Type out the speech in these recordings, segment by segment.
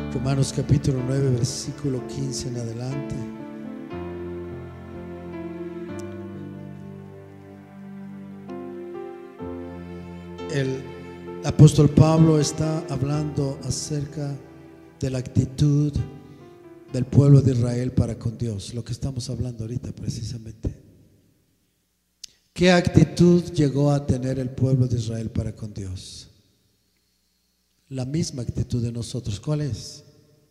Romanos capítulo 9, versículo 15 en adelante. El apóstol Pablo está hablando acerca de la actitud del pueblo de Israel para con Dios, lo que estamos hablando ahorita precisamente. ¿Qué actitud llegó a tener el pueblo de Israel para con Dios? La misma actitud de nosotros. ¿Cuál es?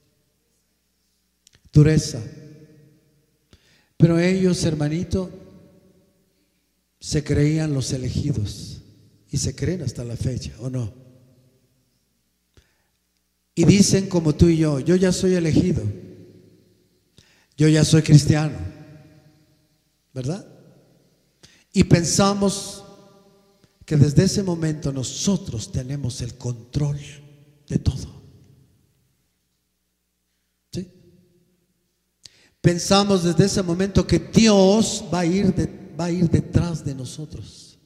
Dureza. Pero ellos, hermanito, se creían los elegidos y se creen hasta la fecha, ¿o no? Y dicen como tú y yo ya soy elegido, yo ya soy cristiano, ¿verdad? Y pensamos que desde ese momento nosotros tenemos el control de todo. ¿Sí? Pensamos desde ese momento que Dios va a ir detrás de nosotros.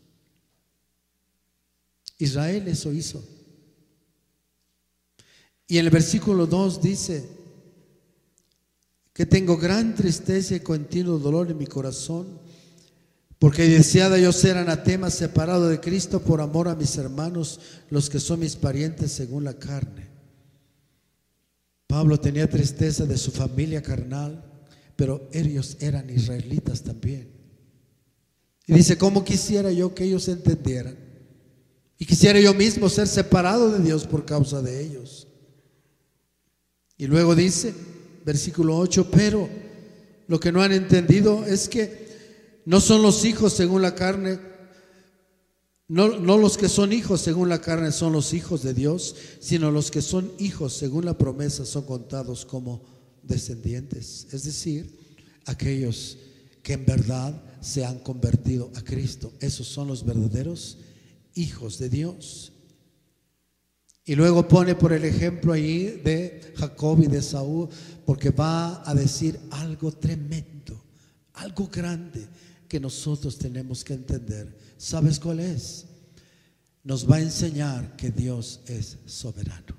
Israel eso hizo. Y en el versículo 2 dice que tengo gran tristeza y continuo dolor en mi corazón, porque deseada yo ser anatema, separado de Cristo por amor a mis hermanos, los que son mis parientes según la carne. Pablo tenía tristeza de su familia carnal, pero ellos eran israelitas también. Y dice, ¿cómo quisiera yo que ellos entendieran? Y quisiera yo mismo ser separado de Dios por causa de ellos. Y luego dice, versículo 8, pero lo que no han entendido es que no son los hijos según la carne, no los que son hijos según la carne son los hijos de Dios, sino los que son hijos según la promesa son contados como descendientes. Es decir, aquellos que en verdad se han convertido a Cristo. Esos son los verdaderos hijos de Dios. Y luego pone por el ejemplo ahí de Jacob y de Esaú, porque va a decir algo tremendo, algo grande que nosotros tenemos que entender. ¿Sabes cuál es? Nos va a enseñar que Dios es soberano.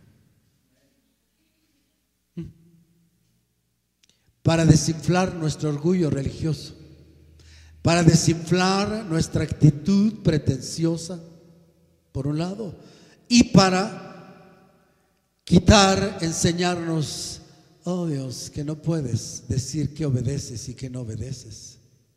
Para desinflar nuestro orgullo religioso, para desinflar nuestra actitud pretenciosa, por un lado, y para enseñarnos, oh Dios, que no puedes decir que obedeces y que no obedeces.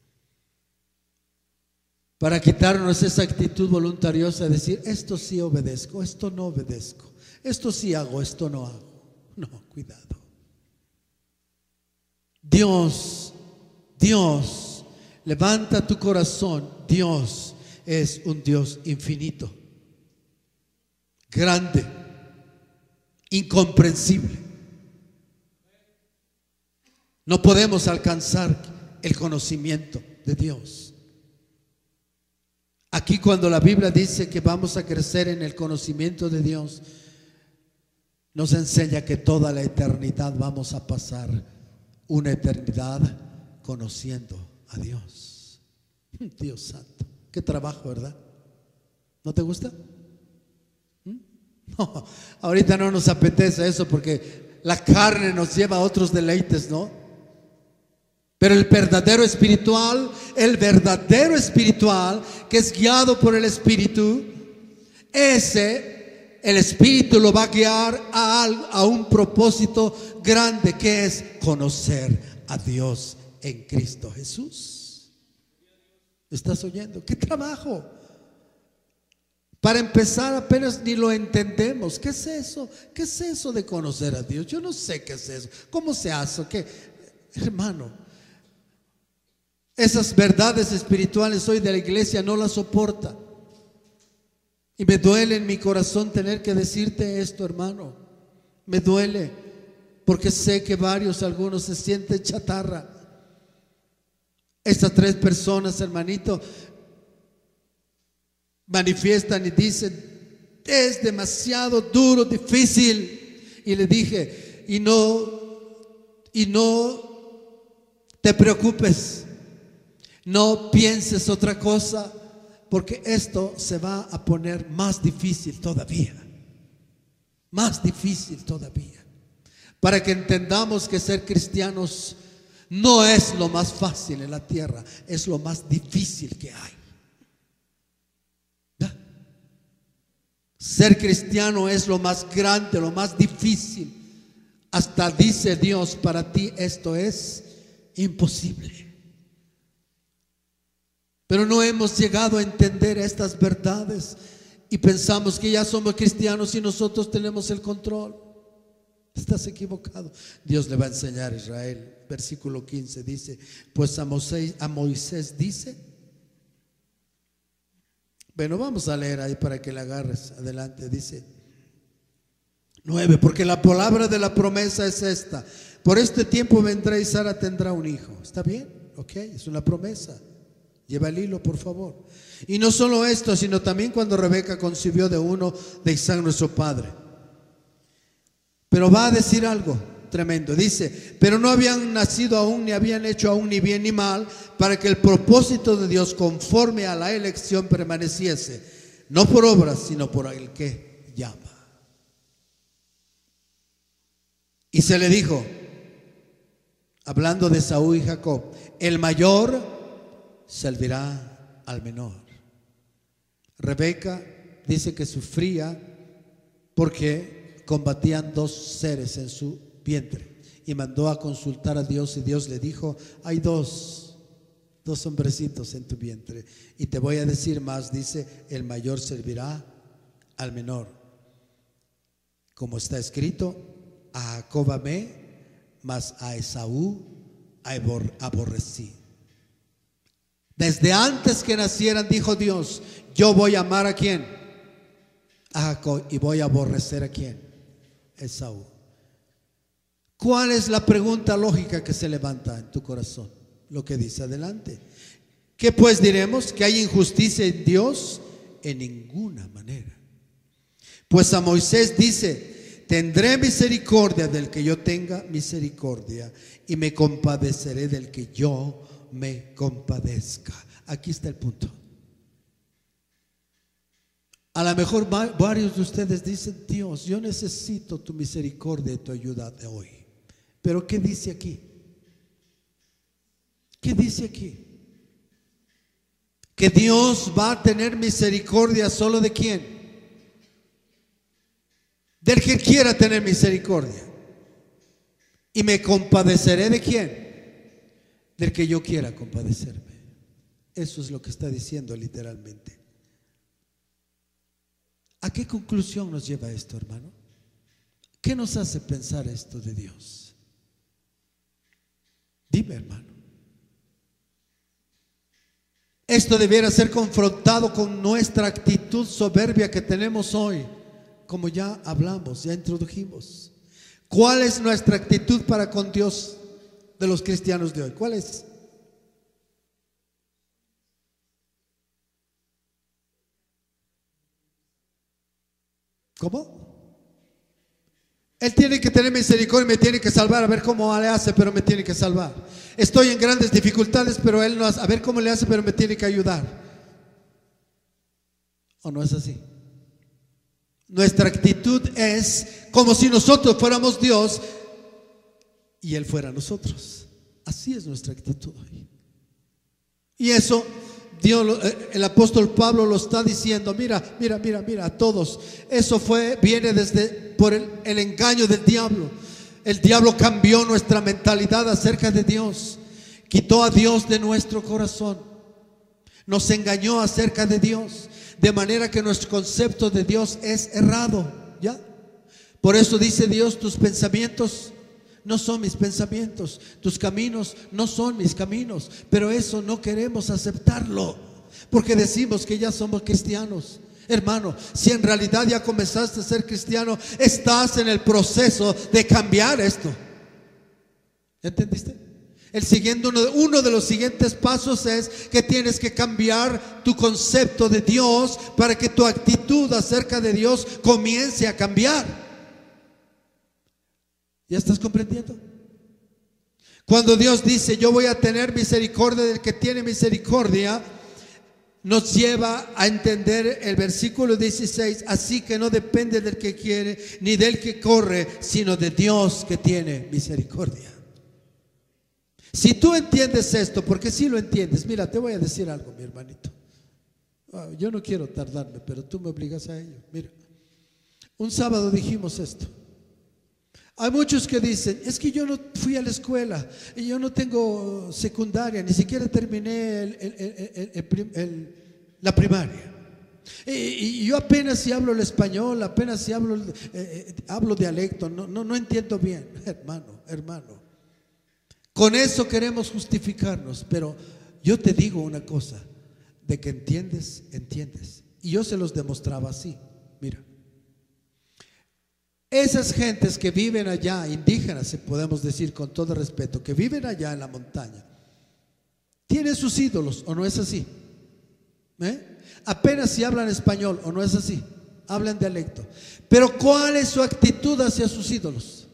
Para quitarnos esa actitud voluntariosa de decir, esto sí obedezco, esto no obedezco, esto sí hago, esto no hago. No, cuidado. Dios, levanta tu corazón. Dios es un Dios infinito, grande, incomprensible. No podemos alcanzar el conocimiento de Dios. Aquí cuando la Biblia dice que vamos a crecer en el conocimiento de Dios, nos enseña que toda la eternidad vamos a pasar una eternidad conociendo a Dios. Dios santo, qué trabajo, ¿verdad? ¿No te gusta? No, ahorita no nos apetece eso porque la carne nos lleva a otros deleites, ¿no? Pero el verdadero espiritual que es guiado por el Espíritu, el Espíritu lo va a guiar a un propósito grande, que es conocer a Dios en Cristo Jesús. ¿Estás oyendo? ¡Qué trabajo! Para empezar, apenas ni lo entendemos. ¿Qué es eso? ¿Qué es eso de conocer a Dios? Yo no sé qué es eso. ¿Cómo se hace? ¿Qué? Hermano, esas verdades espirituales hoy de la iglesia no las soporta. Y me duele en mi corazón tener que decirte esto, hermano. Me duele porque sé que algunos se sienten chatarra. Estas 3 personas, hermanito, manifiestan y dicen, es demasiado duro, difícil. Y le dije, y no te preocupes, no pienses otra cosa, porque esto se va a poner más difícil todavía. Más difícil todavía. para que entendamos que ser cristianos no es lo más fácil en la tierra, es lo más difícil que hay. ¿Ya? Ser cristiano es lo más grande, lo más difícil. Hasta dice Dios, para ti esto es imposible. Pero no hemos llegado a entender estas verdades y pensamos que ya somos cristianos y nosotros tenemos el control. Estás equivocado. Dios le va a enseñar a Israel. Versículo 15 dice, pues a Moisés dice. Bueno, vamos a leer ahí para que le agarres. Adelante, dice 9, porque la palabra de la promesa es esta: por este tiempo vendrá y Sara tendrá un hijo. ¿Está bien? Ok, es una promesa. Lleva el hilo, por favor. Y no solo esto, sino también cuando Rebeca concibió de uno de Isaac nuestro padre. Pero va a decir algo tremendo. Dice, pero no habían nacido aún, ni habían hecho aún ni bien ni mal, para que el propósito de Dios conforme a la elección permaneciese, no por obras, sino por el que llama. Y se le dijo, hablando de Esaú y Jacob, el mayor servirá al menor. Rebeca dice que sufría porque combatían dos seres en su vientre, y mandó a consultar a Dios, y Dios le dijo, hay dos hombrecitos en tu vientre, y te voy a decir más. Dice, el mayor servirá al menor, como está escrito, a Jacob amé, mas a Esaú aborrecí. Desde antes que nacieran, dijo Dios, yo voy a amar ¿a quién? A Jacob, y voy a aborrecer ¿a quién? Esaú. ¿Cuál es la pregunta lógica que se levanta en tu corazón? Lo que dice adelante. ¿Qué pues diremos? ¿Que hay injusticia en Dios? En ninguna manera. Pues a Moisés dice, tendré misericordia del que yo tenga misericordia, y me compadeceré del que yo me compadezca. Aquí está el punto. A lo mejor varios de ustedes dicen, Dios, yo necesito tu misericordia y tu ayuda de hoy. Pero ¿qué dice aquí? ¿Qué dice aquí? Que Dios va a tener misericordia solo ¿de quién? Del que quiera tener misericordia. Y me compadeceré ¿de quién? Del que yo quiera compadecerme. Eso es lo que está diciendo literalmente. ¿A qué conclusión nos lleva esto, hermano? ¿Qué nos hace pensar esto de Dios? Dime, hermano. Esto debiera ser confrontado con nuestra actitud soberbia que tenemos hoy, como ya hablamos, ya introdujimos. ¿Cuál es nuestra actitud para con Dios de los cristianos de hoy? ¿Cuál es? ¿Cómo? Él tiene que tener misericordia, me tiene que salvar, a ver cómo le hace, pero me tiene que salvar. Estoy en grandes dificultades, pero Él no hace, a ver cómo le hace, pero me tiene que ayudar. ¿O no es así? Nuestra actitud es como si nosotros fuéramos Dios y Él fuera nosotros. Así es nuestra actitud hoy. Y eso Dios, el apóstol Pablo lo está diciendo. Mira a todos. Eso viene por el engaño del diablo. El diablo cambió nuestra mentalidad acerca de Dios. Quitó a Dios de nuestro corazón. Nos engañó acerca de Dios, de manera que nuestro concepto de Dios es errado. ¿Ya? Por eso dice Dios, tus pensamientos no son mis pensamientos, tus caminos no son mis caminos. Pero eso no queremos aceptarlo, porque decimos que ya somos cristianos. Hermano, si en realidad ya comenzaste a ser cristiano, estás en el proceso de cambiar esto. ¿Entendiste? Uno de los siguientes pasos es que tienes que cambiar tu concepto de Dios para que tu actitud acerca de Dios comience a cambiar. ¿Ya estás comprendiendo? Cuando Dios dice, yo voy a tener misericordia del que tiene misericordia, nos lleva a entender el versículo 16, así que no depende del que quiere ni del que corre, sino de Dios que tiene misericordia. Si tú entiendes esto, porque si lo entiendes, mira, te voy a decir algo, mi hermanito. Yo no quiero tardarme, pero tú me obligas a ello. Mira, un sábado dijimos esto. Hay muchos que dicen, es que yo no fui a la escuela y yo no tengo secundaria, ni siquiera terminé la primaria. Y yo apenas si hablo el español, apenas si hablo dialecto, no entiendo bien. Hermano, con eso queremos justificarnos, pero yo te digo una cosa, de que entiendes. Y yo se los demostraba así, mira. Esas gentes que viven allá, indígenas, si podemos decir con todo respeto, que viven allá en la montaña, tienen sus ídolos, ¿o no es así? Apenas si hablan español, ¿o no es así? Hablan dialecto. Pero ¿cuál es su actitud hacia sus ídolos?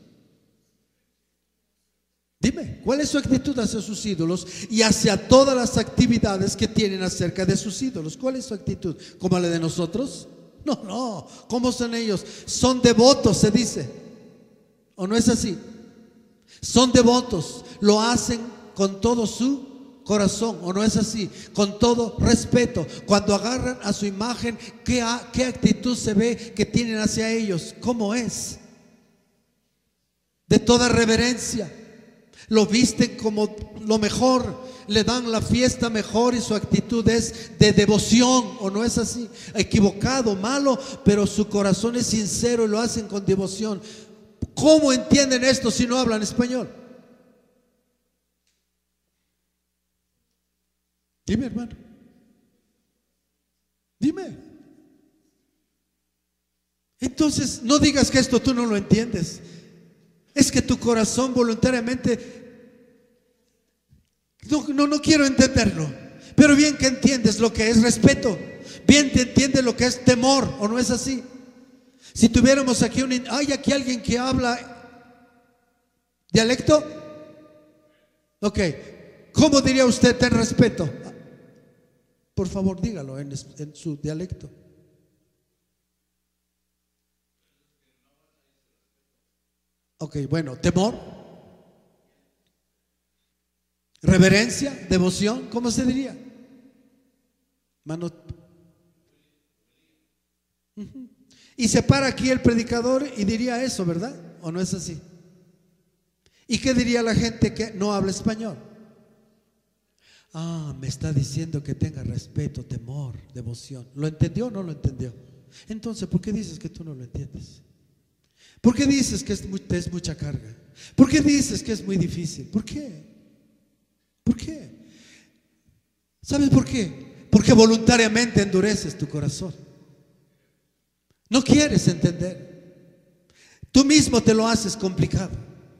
Dime, ¿cuál es su actitud hacia sus ídolos y hacia todas las actividades que tienen acerca de sus ídolos? ¿Cuál es su actitud? ¿Como la de nosotros? No, ¿cómo son ellos? Son devotos, se dice, ¿o no es así? Son devotos, lo hacen con todo su corazón, ¿o no es así? Con todo respeto. Cuando agarran a su imagen, ¿qué actitud se ve que tienen hacia ellos? ¿Cómo es? De toda reverencia. Lo visten como lo mejor, le dan la fiesta mejor y su actitud es de devoción, ¿o no es así? Equivocado, malo, pero su corazón es sincero y lo hacen con devoción. ¿Cómo entienden esto si no hablan español? Dime, hermano. Dime. Entonces, no digas que esto tú no lo entiendes. Es que tu corazón voluntariamente no quiero entenderlo, pero bien que entiendes lo que es respeto, bien te entiendes lo que es temor, ¿o no es así? Si tuviéramos aquí ¿hay aquí alguien que habla dialecto? Ok, ¿cómo diría usted ten respeto? Por favor, dígalo en su dialecto. Ok, bueno, temor, reverencia, devoción, ¿cómo se diría? Mano. Y se para aquí el predicador y diría eso, ¿verdad? ¿O no es así? ¿Y qué diría la gente que no habla español? Me está diciendo que tenga respeto, temor, devoción. ¿Lo entendió o no lo entendió? Entonces, ¿por qué dices que tú no lo entiendes? ¿Por qué dices que es mucha carga? ¿Por qué dices que es muy difícil? ¿Por qué? ¿Por qué? ¿Sabes por qué? Porque voluntariamente endureces tu corazón. No quieres entender. Tú mismo te lo haces complicado.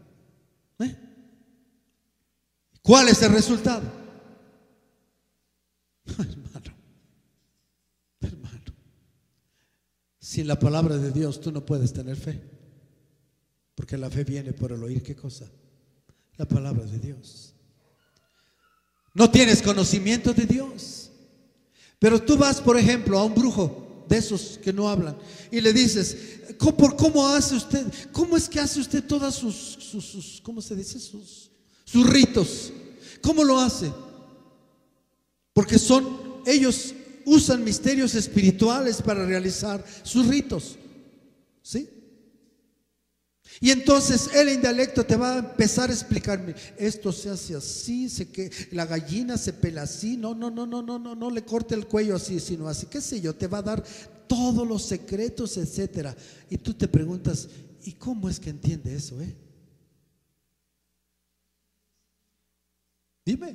¿Cuál es el resultado? Hermano, sin la palabra de Dios tú no puedes tener fe. Porque la fe viene por el oír, ¿qué cosa? La palabra de Dios. No tienes conocimiento de Dios. Pero tú vas, por ejemplo, a un brujo de esos que no hablan y le dices, ¿cómo hace usted? ¿Cómo es que hace usted todas sus ¿cómo se dice? Sus ritos. ¿Cómo lo hace? Porque ellos usan misterios espirituales para realizar sus ritos. ¿Sí? Y entonces él en dialecto te va a empezar a explicarme, esto se hace así, la gallina se pela así, no le corte el cuello así, sino así, qué sé yo, te va a dar todos los secretos, etcétera. Y tú te preguntas, ¿y cómo es que entiende eso? Dime.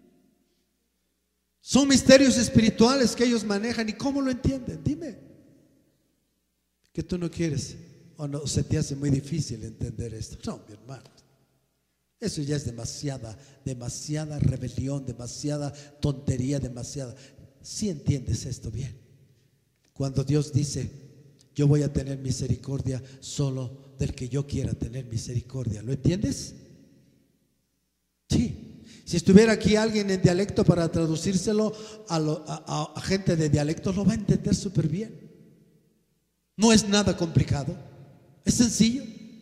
Son misterios espirituales que ellos manejan, ¿y cómo lo entienden? Dime. Que tú no quieres. ¿O no se te hace muy difícil entender esto? No, mi hermano. Eso ya es demasiada rebelión, demasiada tontería, demasiada. Si entiendes esto bien. Cuando Dios dice, yo voy a tener misericordia solo del que yo quiera tener misericordia. ¿Lo entiendes? Sí. Si estuviera aquí alguien en dialecto para traducírselo a gente de dialecto, lo va a entender súper bien. No es nada complicado, es sencillo.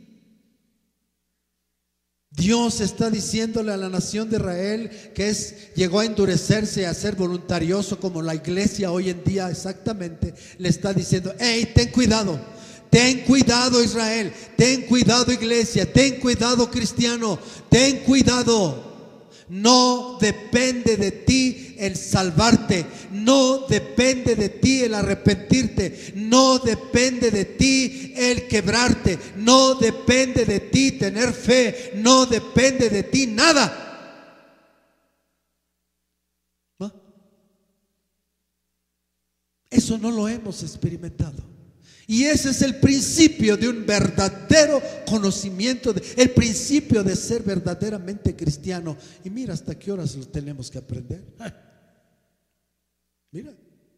Dios está diciéndole a la nación de Israel que llegó a endurecerse, a ser voluntarioso como la iglesia hoy en día exactamente. Le está diciendo: hey, ten cuidado Israel, ten cuidado iglesia, ten cuidado cristiano, ten cuidado. No depende de ti el salvarte, no depende de ti el arrepentirte, no depende de ti el quebrarte, no depende de ti tener fe, no depende de ti nada. ¿No? Eso no lo hemos experimentado. Y ese es el principio de un verdadero conocimiento, el principio de ser verdaderamente cristiano. Y mira hasta qué horas lo tenemos que aprender. Mira.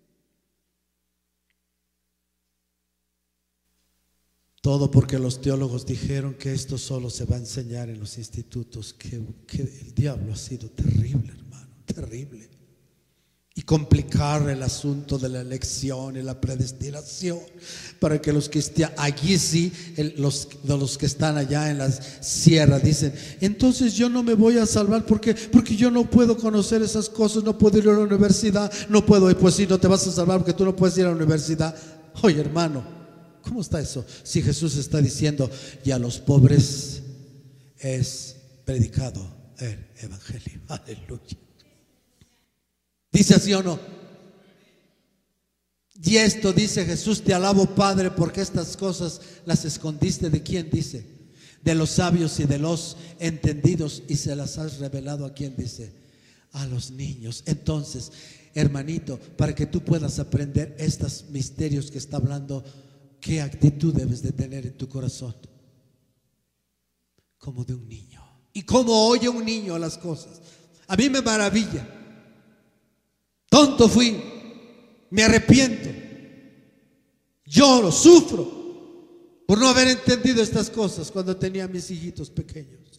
Todo porque los teólogos dijeron que esto solo se va a enseñar en los institutos. Que el diablo ha sido terrible, hermano, terrible. Y complicar el asunto de la elección y la predestinación para que los cristianos, allí sí, los que están allá en las sierras dicen: entonces yo no me voy a salvar porque yo no puedo conocer esas cosas, no puedo ir a la universidad, no puedo ir. Pues sí, no te vas a salvar porque tú no puedes ir a la universidad. Oye, hermano, ¿cómo está eso? Si Jesús está diciendo: y a los pobres es predicado el evangelio. Aleluya. ¿Dice así o no? Y esto dice Jesús: te alabo, Padre, porque estas cosas las escondiste ¿de quién? Dice: de los sabios y de los entendidos, y se las has revelado ¿a quién? Dice: a los niños. Entonces, hermanito, para que tú puedas aprender estos misterios que está hablando, ¿qué actitud debes de tener en tu corazón? Como de un niño. ¿Y cómo oye un niño las cosas? A mí me maravilla. Tonto fui, me arrepiento, lloro, sufro por no haber entendido estas cosas cuando tenía a mis hijitos pequeños.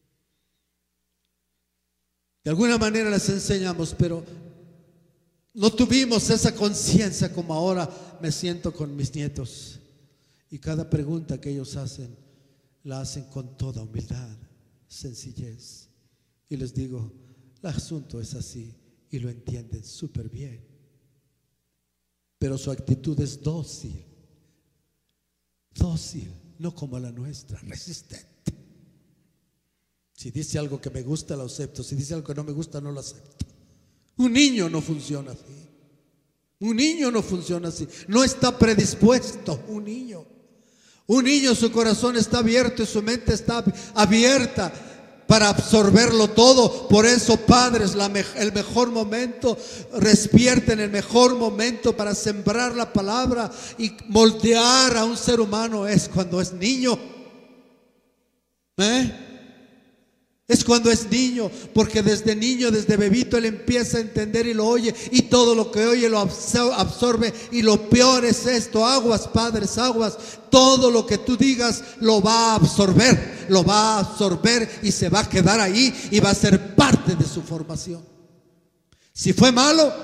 De alguna manera les enseñamos, pero no tuvimos esa conciencia como ahora me siento con mis nietos. Y cada pregunta que ellos hacen, la hacen con toda humildad, sencillez. Y les digo: el asunto es así. Y lo entienden súper bien. Pero su actitud es dócil. Dócil, no como la nuestra, resistente. Si dice algo que me gusta, lo acepto. Si dice algo que no me gusta, no lo acepto. Un niño no funciona así. Un niño no funciona así. No está predispuesto. Un niño, su corazón está abierto y su mente está abierta para absorberlo todo. Por eso, padres, el mejor momento, despierten el mejor momento para sembrar la palabra y moldear a un ser humano es cuando es niño. Es cuando es niño, porque desde niño, desde bebito, él empieza a entender y lo oye, y todo lo que oye lo absorbe. Y lo peor es esto: aguas, padres, aguas. Todo lo que tú digas lo va a absorber, y se va a quedar ahí y va a ser parte de su formación. Si fue malo,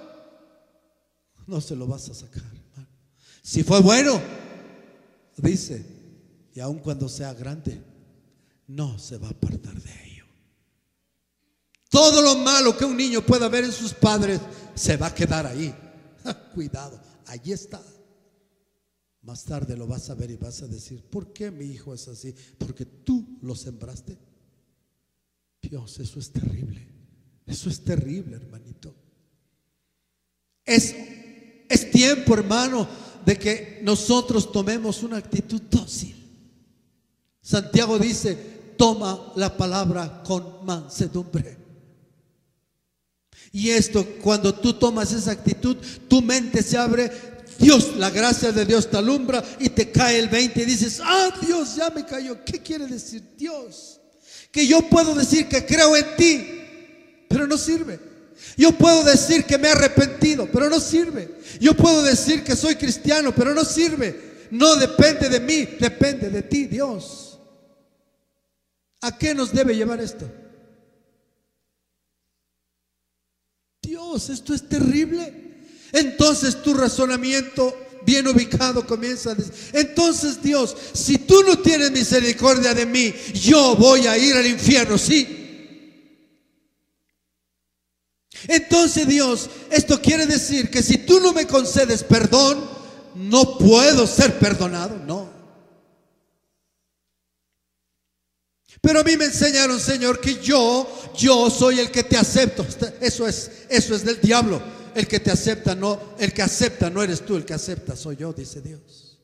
no se lo vas a sacar. Si fue bueno, dice, y aun cuando sea grande, no se va a apartar de ello. Todo lo malo que un niño pueda ver en sus padres se va a quedar ahí. Cuidado, allí está. Más tarde lo vas a ver y vas a decir: ¿por qué mi hijo es así? Porque tú lo sembraste. Dios, eso es terrible. Eso es terrible, hermanito. Es tiempo, hermano, de que nosotros tomemos una actitud dócil. Santiago dice: toma la palabra con mansedumbre. Y esto, cuando tú tomas esa actitud, tu mente se abre. Dios, la gracia de Dios te alumbra y te cae el 20 y dices: ah, Dios, ya me cayó. ¿Qué quiere decir Dios? Que yo puedo decir que creo en ti, pero no sirve. Yo puedo decir que me he arrepentido, pero no sirve. Yo puedo decir que soy cristiano, pero no sirve. No depende de mí, depende de ti, Dios. ¿A qué nos debe llevar esto? Dios, esto es terrible. Entonces tu razonamiento bien ubicado comienza a decir, entonces Dios, si tú no tienes misericordia de mí, yo voy a ir al infierno, sí. Entonces Dios, esto quiere decir que si tú no me concedes perdón, no puedo ser perdonado, no. Pero a mí me enseñaron, Señor, que yo soy el que te acepto. Eso es del diablo. El que te acepta, no, el que acepta no eres tú, el que acepta soy yo, dice Dios.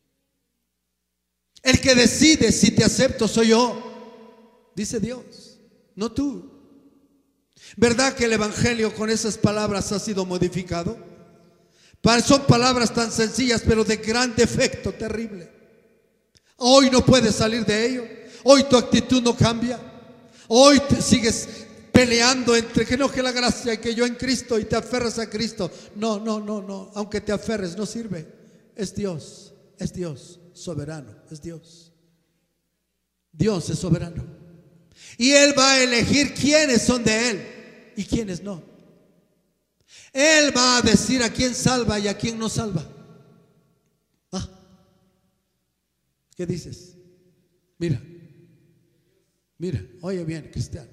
El que decide si te acepto soy yo, dice Dios, no tú. ¿Verdad que el evangelio con esas palabras ha sido modificado? Son palabras tan sencillas, pero de gran defecto terrible. Hoy no puedes salir de ello. Hoy tu actitud no cambia. Hoy te sigues peleando entre que no, que la gracia y que yo en Cristo, y te aferras a Cristo. No. Aunque te aferres, no sirve. Es Dios soberano, es Dios. Dios es soberano. Y Él va a elegir quiénes son de Él y quiénes no. Él va a decir a quién salva y a quién no salva. ¿Qué dices? Mira, oye bien, cristiano.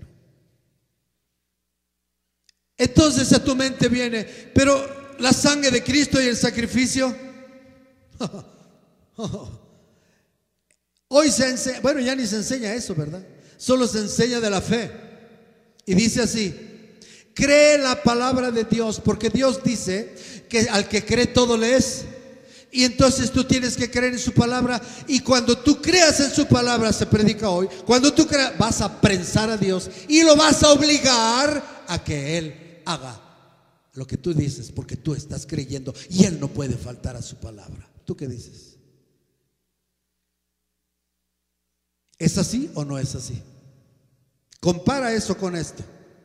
Entonces a tu mente viene, pero la sangre de Cristo y el sacrificio. Hoy se enseña, bueno, ya ni se enseña eso, ¿verdad? Solo se enseña de la fe. Y dice así: cree la palabra de Dios, porque Dios dice que al que cree todo le es. Y entonces tú tienes que creer en su palabra. Y cuando tú creas en su palabra, se predica hoy, cuando tú creas, vas a prensar a Dios y lo vas a obligar a que Él haga lo que tú dices, porque tú estás creyendo y Él no puede faltar a su palabra. ¿Tú qué dices? ¿Es así o no es así? Compara eso con esto.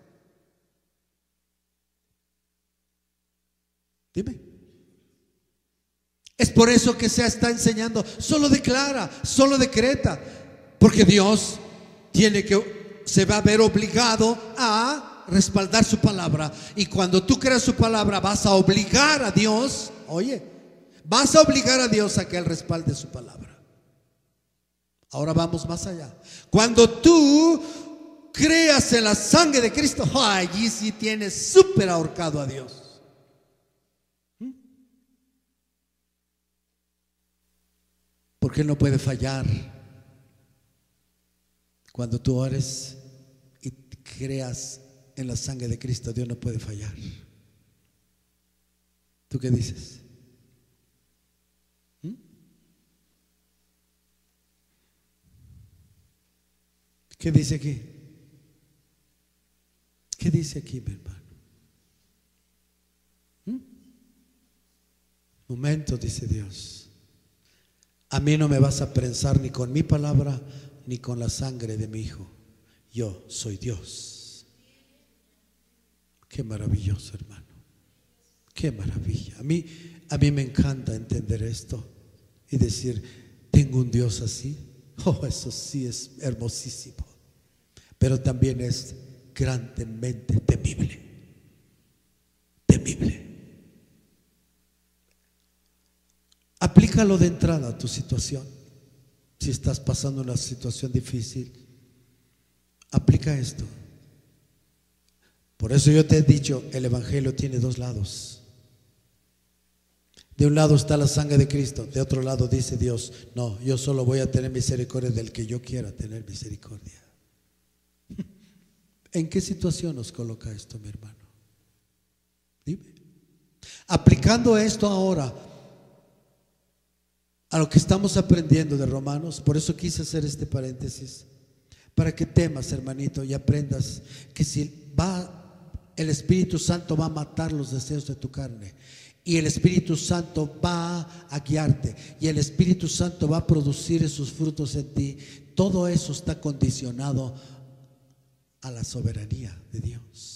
Dime. Es por eso que se está enseñando, solo declara, solo decreta, porque Dios se va a ver obligado a respaldar su palabra. Y cuando tú creas su palabra, vas a obligar a Dios, vas a obligar a Dios a que Él respalde su palabra. Ahora vamos más allá. Cuando tú creas en la sangre de Cristo, allí sí tienes súper ahorcado a Dios. Porque Él no puede fallar. Cuando tú ores y creas en la sangre de Cristo, Dios no puede fallar. ¿Tú qué dices? ¿Qué dice aquí? ¿Qué dice aquí, mi hermano? Momento, dice Dios. A mí no me vas a prensar ni con mi palabra ni con la sangre de mi Hijo. Yo soy Dios. Qué maravilloso, hermano. Qué maravilla. A mí me encanta entender esto y decir, tengo un Dios así. Eso sí es hermosísimo. Pero también es grandemente temible. Temible. Aplícalo de entrada a tu situación. Si estás pasando una situación difícil, aplica esto. Por eso yo te he dicho, el evangelio tiene dos lados. De un lado está la sangre de Cristo, de otro lado dice Dios, no, yo solo voy a tener misericordia del que yo quiera tener misericordia. ¿En qué situación nos coloca esto, mi hermano? Dime. Aplicando esto ahora a lo que estamos aprendiendo de Romanos, por eso quise hacer este paréntesis, para que temas, hermanito, y aprendas que si el Espíritu Santo va a matar los deseos de tu carne, y el Espíritu Santo va a guiarte, y el Espíritu Santo va a producir esos frutos en ti, todo eso está condicionado a la soberanía de Dios.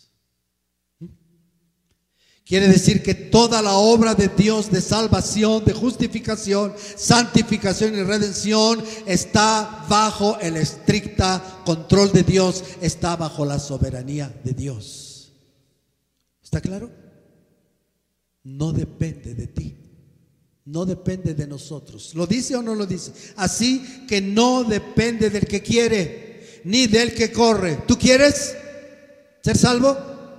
Quiere decir que toda la obra de Dios de salvación, de justificación, santificación y redención está bajo el estricto control de Dios, está bajo la soberanía de Dios. ¿Está claro? No depende de ti, no depende de nosotros. ¿Lo dice o no lo dice? Así que no depende del que quiere, ni del que corre. ¿Tú quieres ser salvo?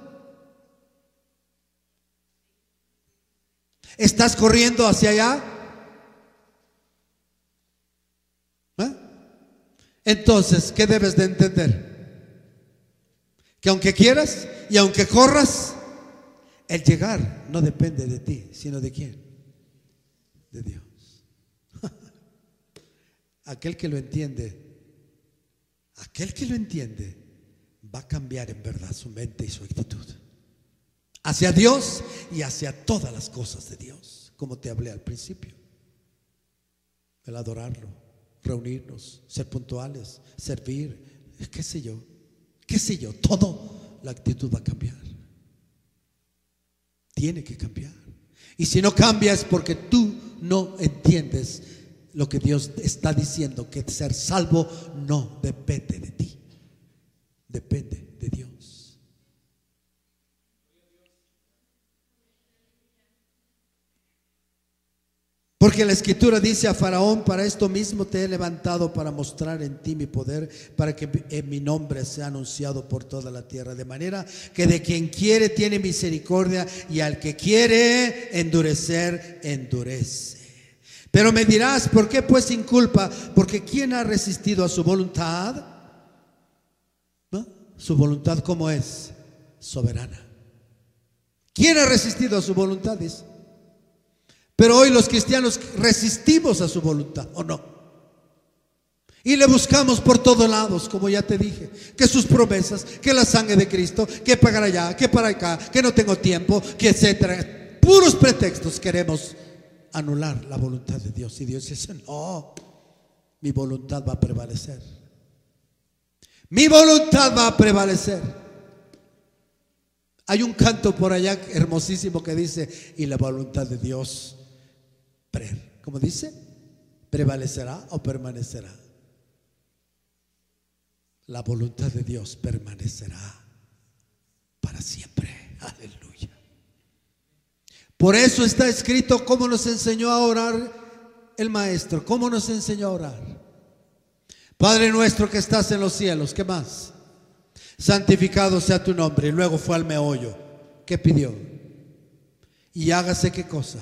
¿Estás corriendo hacia allá? ¿Eh? Entonces, ¿qué debes de entender? Que aunque quieras y aunque corras, el llegar no depende de ti, sino de quién? De Dios. Aquel que lo entiende va a cambiar en verdad su mente y su actitud hacia Dios y hacia todas las cosas de Dios, como te hablé al principio. El adorarlo, reunirnos, ser puntuales, servir, qué sé yo, todo la actitud va a cambiar. Tiene que cambiar. Y si no cambia es porque tú no entiendes lo que Dios está diciendo, que ser salvo no depende de ti, depende de Dios. Porque la Escritura dice a Faraón: para esto mismo te he levantado, para mostrar en ti mi poder, para que en mi nombre sea anunciado por toda la tierra. De manera que de quien quiere tiene misericordia, y al que quiere endurecer, endurece. Pero me dirás: ¿por qué pues sin culpa? Porque ¿quién ha resistido a su voluntad? ¿No? Su voluntad, ¿cómo es? Soberana. ¿Quién ha resistido a su voluntad? Dice. Pero hoy los cristianos resistimos a su voluntad, ¿o no? Y le buscamos por todos lados, como ya te dije, que sus promesas, que la sangre de Cristo, que para allá, que para acá, que no tengo tiempo, que etcétera. Puros pretextos queremos anular la voluntad de Dios. Y Dios dice: no, mi voluntad va a prevalecer. Mi voluntad va a prevalecer. Hay un canto por allá hermosísimo que dice: y la voluntad de Dios, ¿cómo dice? ¿Prevalecerá o permanecerá? La voluntad de Dios permanecerá para siempre. Aleluya. Por eso está escrito cómo nos enseñó a orar el Maestro. ¿Cómo nos enseñó a orar? Padre nuestro que estás en los cielos. ¿Qué más? Santificado sea tu nombre. Y luego fue al meollo. ¿Qué pidió? Y hágase ¿qué cosa?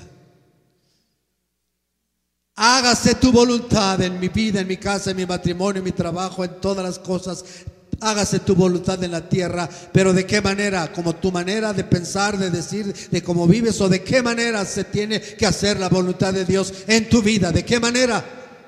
Hágase tu voluntad en mi vida, en mi casa, en mi matrimonio, en mi trabajo, en todas las cosas. Hágase tu voluntad en la tierra. Pero ¿de qué manera? ¿Como tu manera de pensar, de decir, de cómo vives? ¿O de qué manera se tiene que hacer la voluntad de Dios en tu vida? ¿De qué manera?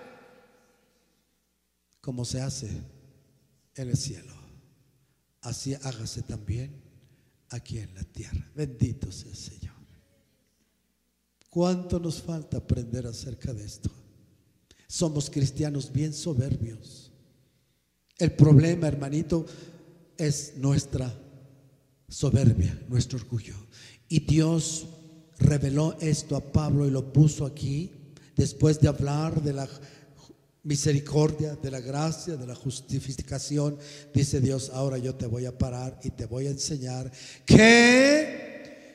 Como se hace en el cielo, así hágase también aquí en la tierra. Bendito sea el Señor. ¿Cuánto nos falta aprender acerca de esto? Somos cristianos bien soberbios. El problema, hermanito, es nuestra soberbia, nuestro orgullo. Y Dios reveló esto a Pablo y lo puso aquí después de hablar de la misericordia, de la gracia, de la justificación. Dice Dios: ahora yo te voy a parar y te voy a enseñar que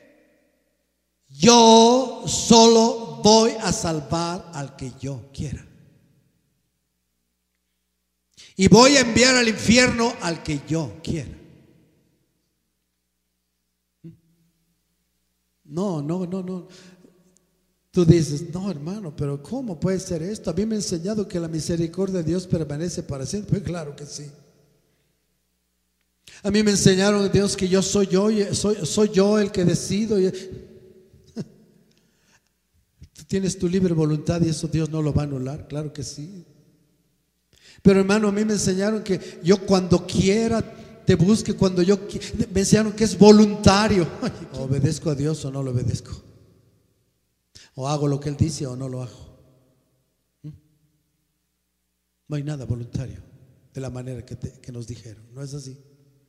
yo solo voy a salvar al que yo quiera. Y voy a enviar al infierno al que yo quiera. No. Tú dices: no, hermano, pero ¿cómo puede ser esto? A mí me ha enseñado que la misericordia de Dios permanece para siempre. Pues claro que sí. A mí me enseñaron Dios que yo soy yo el que decido. Tú tienes tu libre voluntad y eso Dios no lo va a anular. Claro que sí. Pero hermano, a mí me enseñaron que yo cuando quiera te busque, cuando yo me enseñaron que es voluntario. ¿Obedezco a Dios o no lo obedezco? ¿O hago lo que Él dice o no lo hago? No hay nada voluntario de la manera que nos dijeron. ¿No es así?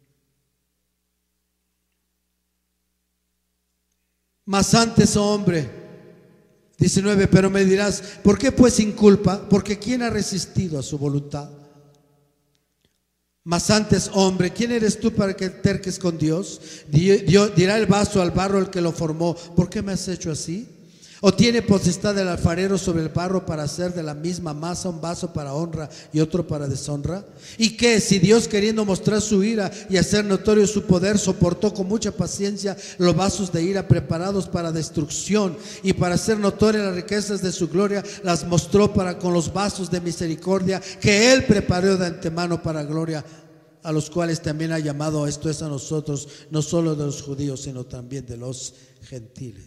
Mas antes, oh hombre, 19, pero me dirás: ¿por qué pues sin culpa? Porque ¿quién ha resistido a su voluntad? Mas antes, hombre, ¿quién eres tú para que terques con Dios? Dirá el vaso al barro el que lo formó: ¿por qué me has hecho así? ¿O tiene potestad el alfarero sobre el barro para hacer de la misma masa un vaso para honra y otro para deshonra? ¿Y qué si Dios, queriendo mostrar su ira y hacer notorio su poder, soportó con mucha paciencia los vasos de ira preparados para destrucción, y para hacer notorias las riquezas de su gloria las mostró para con los vasos de misericordia que Él preparó de antemano para gloria, a los cuales también ha llamado? Esto es a nosotros, no solo de los judíos, sino también de los gentiles.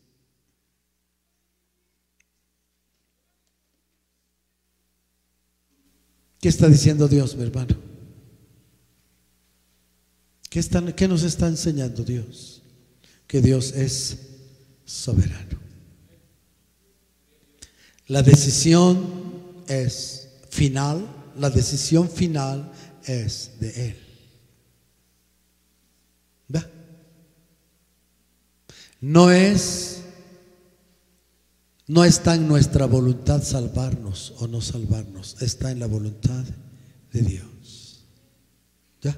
¿Qué está diciendo Dios, mi hermano? ¿Qué nos está enseñando Dios? Que Dios es soberano. La decisión es final, la decisión final es de Él. ¿Va? No está en nuestra voluntad salvarnos o no salvarnos, está en la voluntad de Dios. ¿Ya?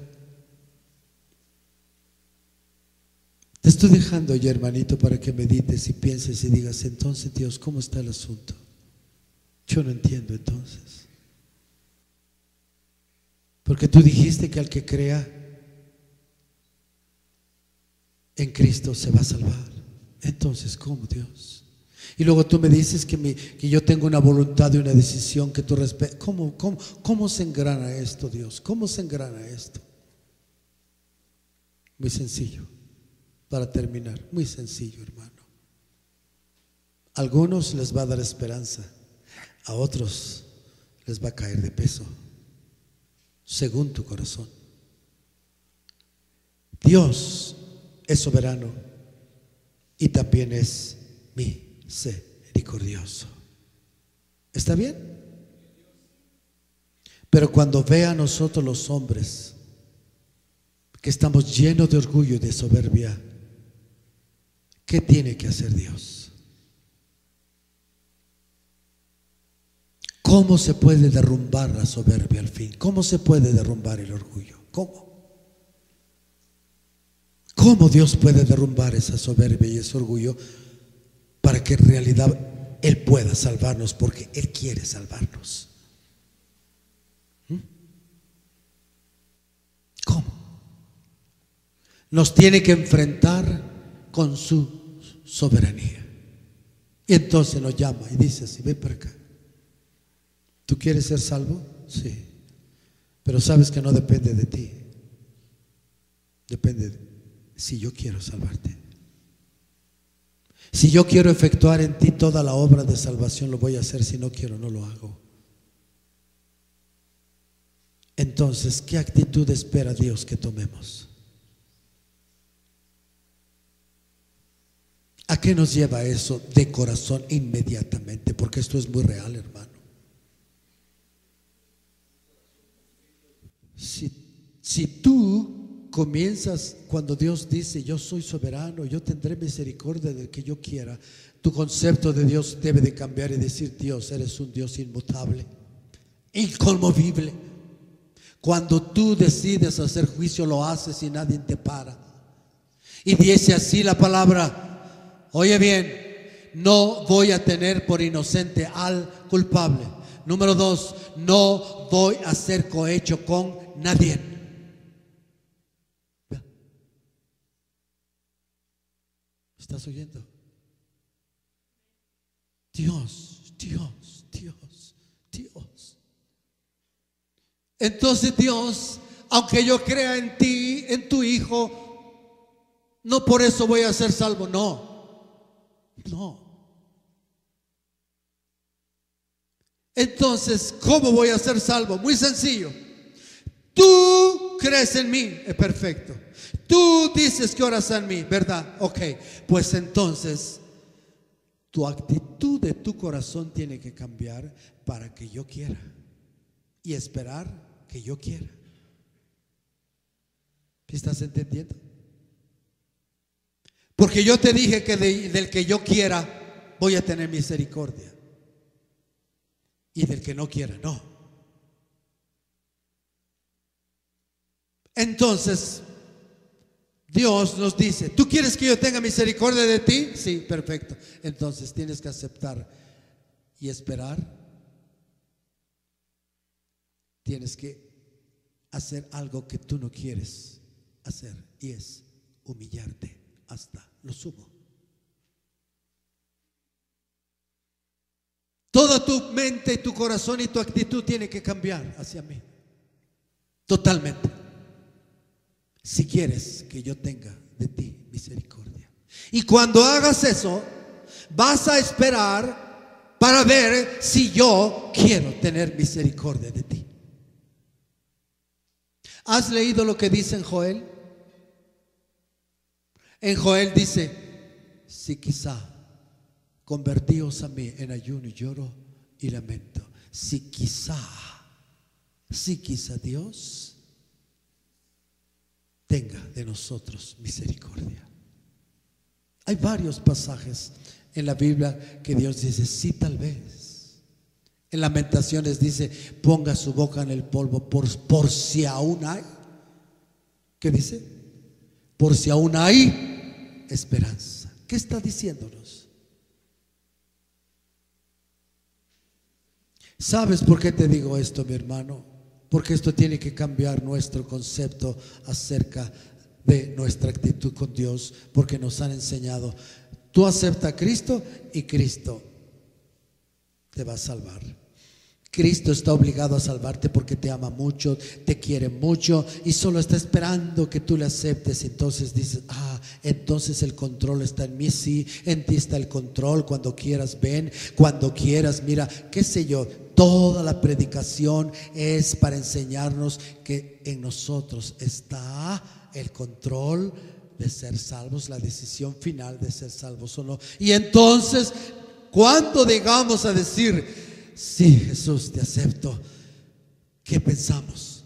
Te estoy dejando ya, hermanito, para que medites y pienses y digas: entonces, Dios, ¿cómo está el asunto? Yo no entiendo entonces. Porque tú dijiste que al que crea en Cristo se va a salvar. Entonces, ¿cómo, Dios? Y luego tú me dices que yo tengo una voluntad y una decisión que tú respetas. ¿Cómo se engrana esto, Dios? ¿Cómo se engrana esto? Muy sencillo, para terminar, muy sencillo, hermano. A algunos les va a dar esperanza, a otros les va a caer de peso, según tu corazón. Dios es soberano y también es misericordioso. ¿Está bien? Pero cuando ve a nosotros los hombres que estamos llenos de orgullo y de soberbia, ¿qué tiene que hacer Dios? ¿Cómo se puede derrumbar la soberbia al fin? ¿Cómo se puede derrumbar el orgullo? ¿Cómo Dios puede derrumbar esa soberbia y ese orgullo para que en realidad Él pueda salvarnos? Porque Él quiere salvarnos. ¿Cómo? Nos tiene que enfrentar con su soberanía. Y entonces nos llama y dice así: ven para acá. ¿Tú quieres ser salvo? Sí. Pero sabes que no depende de ti. Depende de si yo quiero salvarte. Si yo quiero efectuar en ti toda la obra de salvación, lo voy a hacer. Si no quiero, no lo hago. Entonces, ¿qué actitud espera Dios que tomemos? ¿A qué nos lleva eso de corazón inmediatamente? Porque esto es muy real, hermano. Si tú comienzas, cuando Dios dice: yo soy soberano, yo tendré misericordia del que yo quiera, tu concepto de Dios debe de cambiar y decir: Dios, eres un Dios inmutable, inconmovible. Cuando tú decides hacer juicio, lo haces y nadie te para. Y dice así la palabra: oye bien, no voy a tener por inocente al culpable. Número 2, no voy a hacer cohecho con nadie. ¿Estás oyendo? Dios. Entonces Dios, aunque yo crea en ti, en tu Hijo, no por eso voy a ser salvo. No. Entonces, ¿cómo voy a ser salvo? Muy sencillo. Tú crees en mí, es perfecto. Tú dices que oras en mí, ¿verdad? Ok, pues entonces tu actitud de tu corazón tiene que cambiar para que yo quiera y esperar que yo quiera. ¿Estás entendiendo? Porque yo te dije que del que yo quiera voy a tener misericordia, y del que no quiera no. Entonces, Dios nos dice: ¿tú quieres que yo tenga misericordia de ti? Sí, perfecto. Entonces tienes que aceptar y esperar. Tienes que hacer algo que tú no quieres hacer, y es humillarte hasta lo sumo. Toda tu mente, tu corazón y tu actitud tiene que cambiar hacia mí. Totalmente. Si quieres que yo tenga de ti misericordia. Y cuando hagas eso, vas a esperar para ver si yo quiero tener misericordia de ti. ¿Has leído lo que dice en Joel? En Joel dice: si quizá convertíos a mí en ayuno y lloro y lamento. Si quizá Dios tenga de nosotros misericordia. Hay varios pasajes en la Biblia que Dios dice: sí, tal vez. En Lamentaciones dice: ponga su boca en el polvo por si aún hay. ¿Qué dice? Por si aún hay esperanza. ¿Qué está diciéndonos? ¿Sabes por qué te digo esto, mi hermano? Porque esto tiene que cambiar nuestro concepto acerca de nuestra actitud con Dios, porque nos han enseñado: tú acepta a Cristo y Cristo te va a salvar. Cristo está obligado a salvarte porque te ama mucho, te quiere mucho y solo está esperando que tú le aceptes. Entonces dices: entonces el control está en mí. Sí, en ti está el control. Cuando quieras ven, cuando quieras mira, qué sé yo. Toda la predicación es para enseñarnos que en nosotros está el control de ser salvos, la decisión final de ser salvos o no. Y entonces, cuando llegamos a decir: sí, Jesús, te acepto, ¿qué pensamos?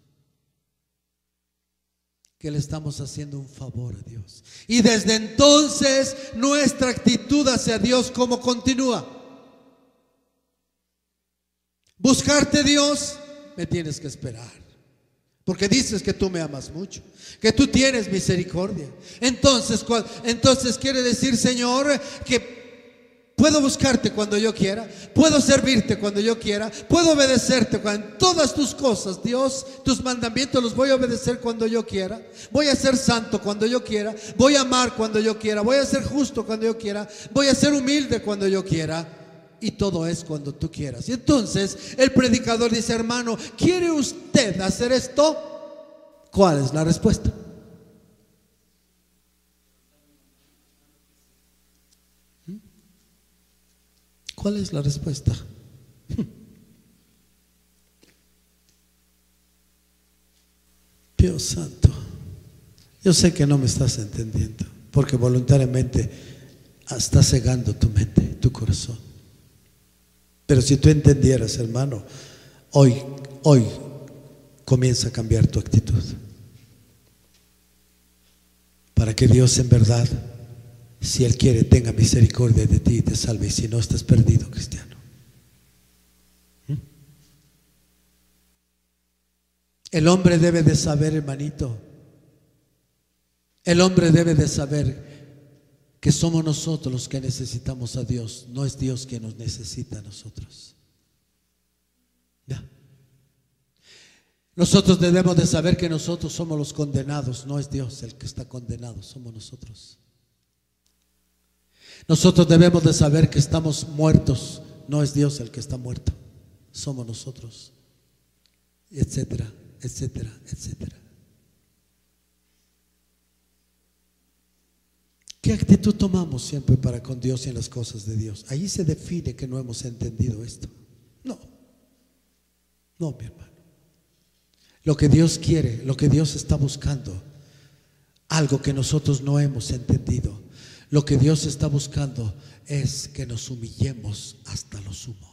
Que le estamos haciendo un favor a Dios. Y desde entonces nuestra actitud hacia Dios, ¿cómo continúa? Buscarte, Dios, me tienes que esperar, porque dices que tú me amas mucho, que tú tienes misericordia. Entonces quiere decir, Señor, que puedo buscarte cuando yo quiera, puedo servirte cuando yo quiera, puedo obedecerte en todas tus cosas, Dios. Tus mandamientos los voy a obedecer cuando yo quiera. Voy a ser santo cuando yo quiera. Voy a amar cuando yo quiera. Voy a ser justo cuando yo quiera. Voy a ser humilde cuando yo quiera. Y todo es cuando tú quieras. Y entonces el predicador dice: hermano, ¿quiere usted hacer esto? ¿Cuál es la respuesta? ¿Cuál es la respuesta? Dios santo, yo sé que no me estás entendiendo, porque voluntariamente estás cegando tu mente, tu corazón. Pero si tú entendieras, hermano, hoy comienza a cambiar tu actitud, para que Dios en verdad, si Él quiere, tenga misericordia de ti y te salve. Y si no, estás perdido, cristiano. El hombre debe de saber, hermanito, el hombre debe de saber que somos nosotros los que necesitamos a Dios. No es Dios quien nos necesita a nosotros. Ya. Nosotros debemos de saber que nosotros somos los condenados. No es Dios el que está condenado, somos nosotros. Nosotros debemos de saber que estamos muertos. No es Dios el que está muerto, somos nosotros. Etcétera, etcétera, etcétera. ¿Qué actitud tomamos siempre para con Dios y en las cosas de Dios? Ahí se define que no hemos entendido esto. No, mi hermano. Lo que Dios quiere, lo que Dios está buscando, algo que nosotros no hemos entendido, lo que Dios está buscando es que nos humillemos hasta lo sumo.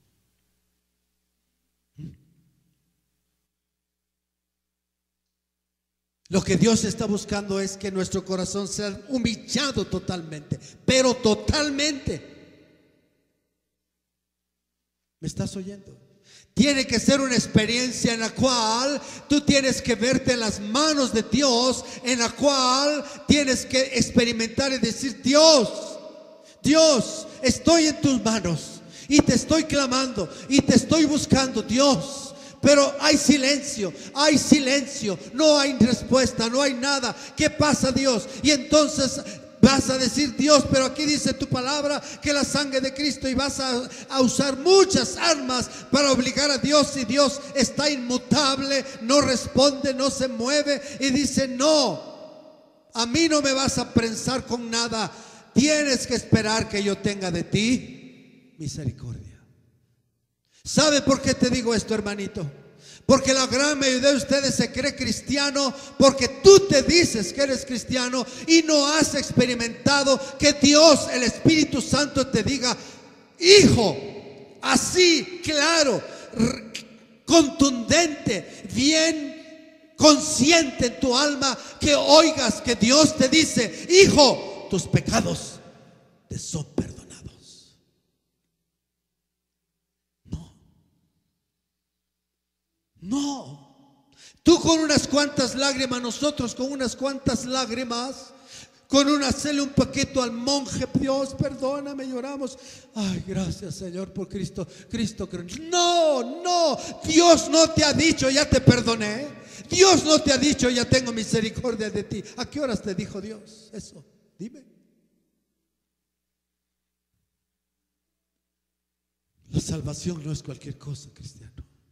Lo que Dios está buscando es que nuestro corazón sea humillado totalmente, pero totalmente. ¿Me estás oyendo? Tiene que ser una experiencia en la cual tú tienes que verte en las manos de Dios, en la cual tienes que experimentar y decir: Dios, Dios, estoy en tus manos y te estoy clamando y te estoy buscando, Dios. Pero hay silencio, no hay respuesta, no hay nada. ¿Qué pasa, Dios? Y entonces vas a decir: Dios, pero aquí dice tu palabra que la sangre de Cristo, y vas a usar muchas armas para obligar a Dios, y Dios está inmutable, no responde, no se mueve, y dice: no, a mí no me vas a prensar con nada, tienes que esperar que yo tenga de ti misericordia. ¿Sabe por qué te digo esto, hermanito? Porque la gran mayoría de ustedes se cree cristiano porque tú te dices que eres cristiano y no has experimentado que Dios, el Espíritu Santo, te diga: hijo, así, claro, contundente, bien consciente en tu alma, que oigas que Dios te dice: hijo, tus pecados te son perdonados. No, tú con unas cuantas lágrimas, nosotros con unas cuantas lágrimas, con un hacerle un paquete al monje: Dios, perdóname, lloramos. Ay, gracias, Señor, por Cristo. No, Dios no te ha dicho: ya te perdoné. Dios no te ha dicho: ya tengo misericordia de ti. ¿A qué horas te dijo Dios eso? Dime. La salvación no es cualquier cosa, cristiano.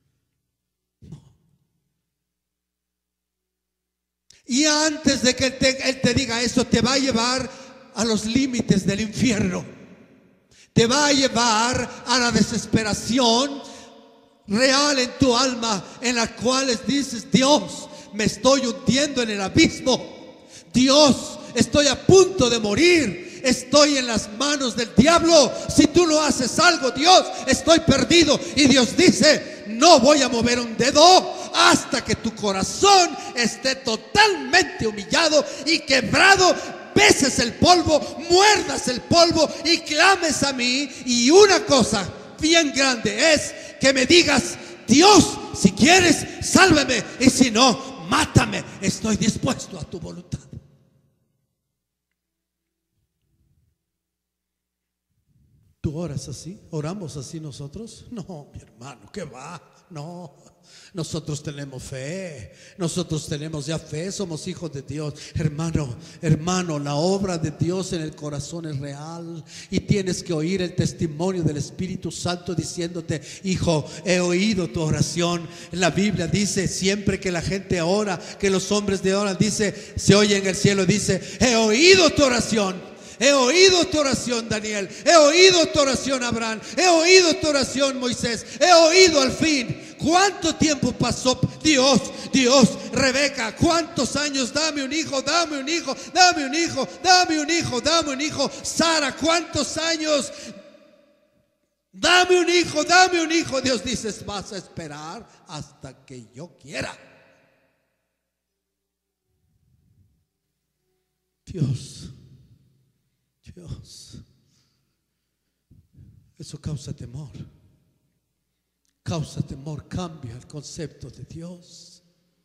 Y antes de que Él te diga eso, te va a llevar a los límites del infierno. Te va a llevar a la desesperación real en tu alma, en la cual dices: Dios, me estoy hundiendo en el abismo. Dios, estoy a punto de morir. Estoy en las manos del diablo. Si tú no haces algo, Dios, estoy perdido. Y Dios dice: no voy a mover un dedo hasta que tu corazón esté totalmente humillado y quebrado, beses el polvo, muerdas el polvo y clames a mí. Y una cosa bien grande es que me digas: Dios, si quieres, sálvame, y si no, mátame. Estoy dispuesto a tu voluntad. ¿Tú oras así? ¿Oramos así nosotros? No, mi hermano, ¿qué va? No, nosotros tenemos fe, nosotros tenemos ya fe, somos hijos de Dios. Hermano, la obra de Dios en el corazón es real, y tienes que oír el testimonio del Espíritu Santo diciéndote: hijo, he oído tu oración. En la Biblia dice, siempre que la gente ora, que los hombres de oran, dice, se oye en el cielo, dice: he oído tu oración. He oído tu oración, Daniel. He oído tu oración, Abraham. He oído tu oración, Moisés. He oído al fin. ¿Cuánto tiempo pasó? Dios, Rebeca, ¿cuántos años? Dame un hijo, dame un hijo, dame un hijo, dame un hijo, dame un hijo. Sara, ¿cuántos años? Dame un hijo, dame un hijo. Dios dice: vas a esperar hasta que yo quiera. Dios, eso causa temor. Cambia el concepto de Dios.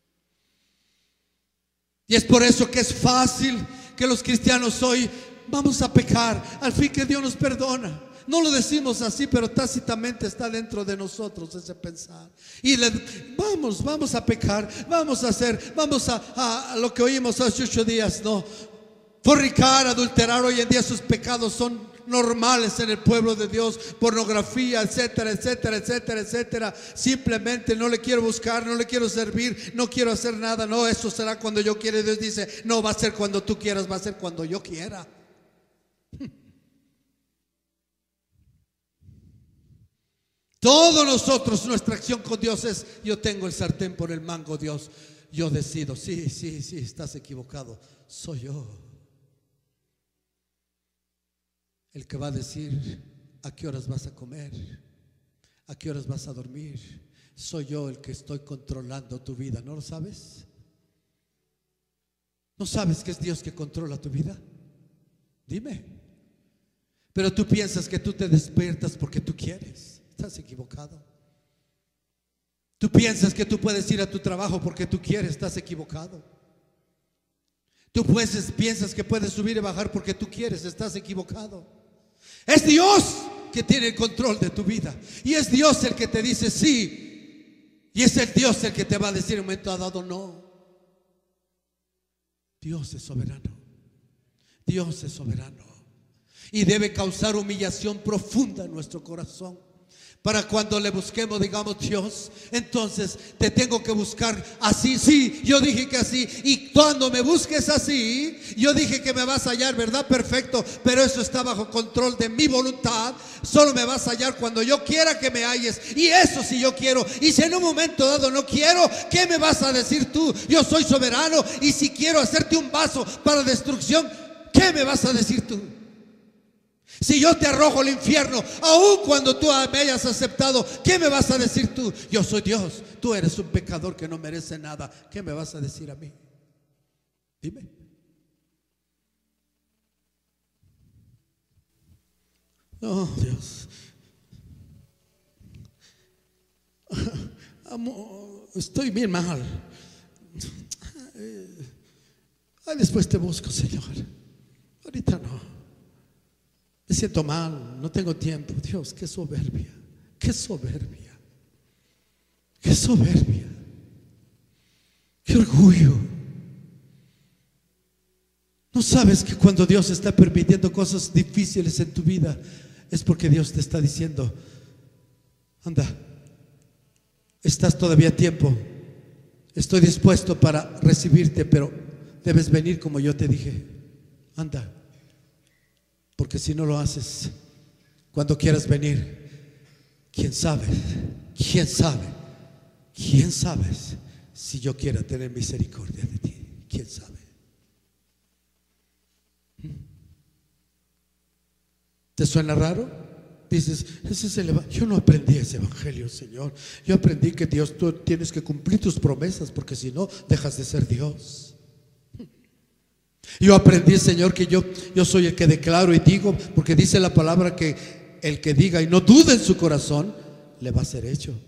Y es por eso que es fácil que los cristianos hoy vamos a pecar, al fin que Dios nos perdona. No lo decimos así, pero tácitamente está dentro de nosotros ese pensar. Y vamos a pecar, vamos a lo que oímos hace 8 días, no. Fornicar, adulterar, hoy en día sus pecados son normales en el pueblo de Dios. Pornografía, etcétera, etcétera, etcétera, etcétera. Simplemente no le quiero buscar, no le quiero servir, no quiero hacer nada. No, eso será cuando yo quiera. Dios dice: no va a ser cuando tú quieras, va a ser cuando yo quiera. Todos nosotros, nuestra acción con Dios es: yo tengo el sartén por el mango, Dios, yo decido. Sí, estás equivocado, soy yo el que va a decir a qué horas vas a comer, a qué horas vas a dormir. Soy yo el que estoy controlando tu vida. ¿No lo sabes? ¿No sabes que es Dios que controla tu vida? Dime. Pero tú piensas que tú te despiertas porque tú quieres. Estás equivocado. Tú piensas que tú puedes ir a tu trabajo porque tú quieres, estás equivocado. Tú piensas que puedes subir y bajar porque tú quieres, estás equivocado. Es Dios que tiene el control de tu vida. Y es Dios el que te dice sí. Y es el Dios el que te va a decir en un momento dado no. Dios es soberano. Dios es soberano. Y debe causar humillación profunda en nuestro corazón. Para cuando le busquemos, digamos, Dios, entonces te tengo que buscar así. Sí, yo dije que así. Y cuando me busques así, yo dije que me vas a hallar, ¿verdad? Perfecto. Pero eso está bajo control de mi voluntad. Solo me vas a hallar cuando yo quiera que me halles. Y eso si yo quiero. Y si en un momento dado no quiero, ¿qué me vas a decir tú? Yo soy soberano. Y si quiero hacerte un vaso para destrucción, ¿qué me vas a decir tú? Si yo te arrojo al infierno, aun cuando tú me hayas aceptado, ¿qué me vas a decir tú? Yo soy Dios, tú eres un pecador que no merece nada. ¿Qué me vas a decir a mí? Dime. No, Dios. Amor, estoy bien mal. Después te busco, Señor. Ahorita no. Me siento mal, no tengo tiempo. Dios, qué soberbia, qué soberbia, qué soberbia, qué orgullo. ¿No sabes que cuando Dios está permitiendo cosas difíciles en tu vida es porque Dios te está diciendo: anda, estás todavía a tiempo, estoy dispuesto para recibirte, pero debes venir como yo te dije. Anda. Porque si no lo haces, cuando quieras venir, quién sabe si yo quiera tener misericordia de ti. Quién sabe. ¿Te suena raro? Dices, ese es el evangelio. Yo no aprendí ese evangelio, Señor. Yo aprendí que Dios, tú tienes que cumplir tus promesas, porque si no, dejas de ser Dios. Yo aprendí, Señor, que yo soy el que declaro y digo, porque dice la palabra que el que diga y no dude en su corazón, le va a ser hecho.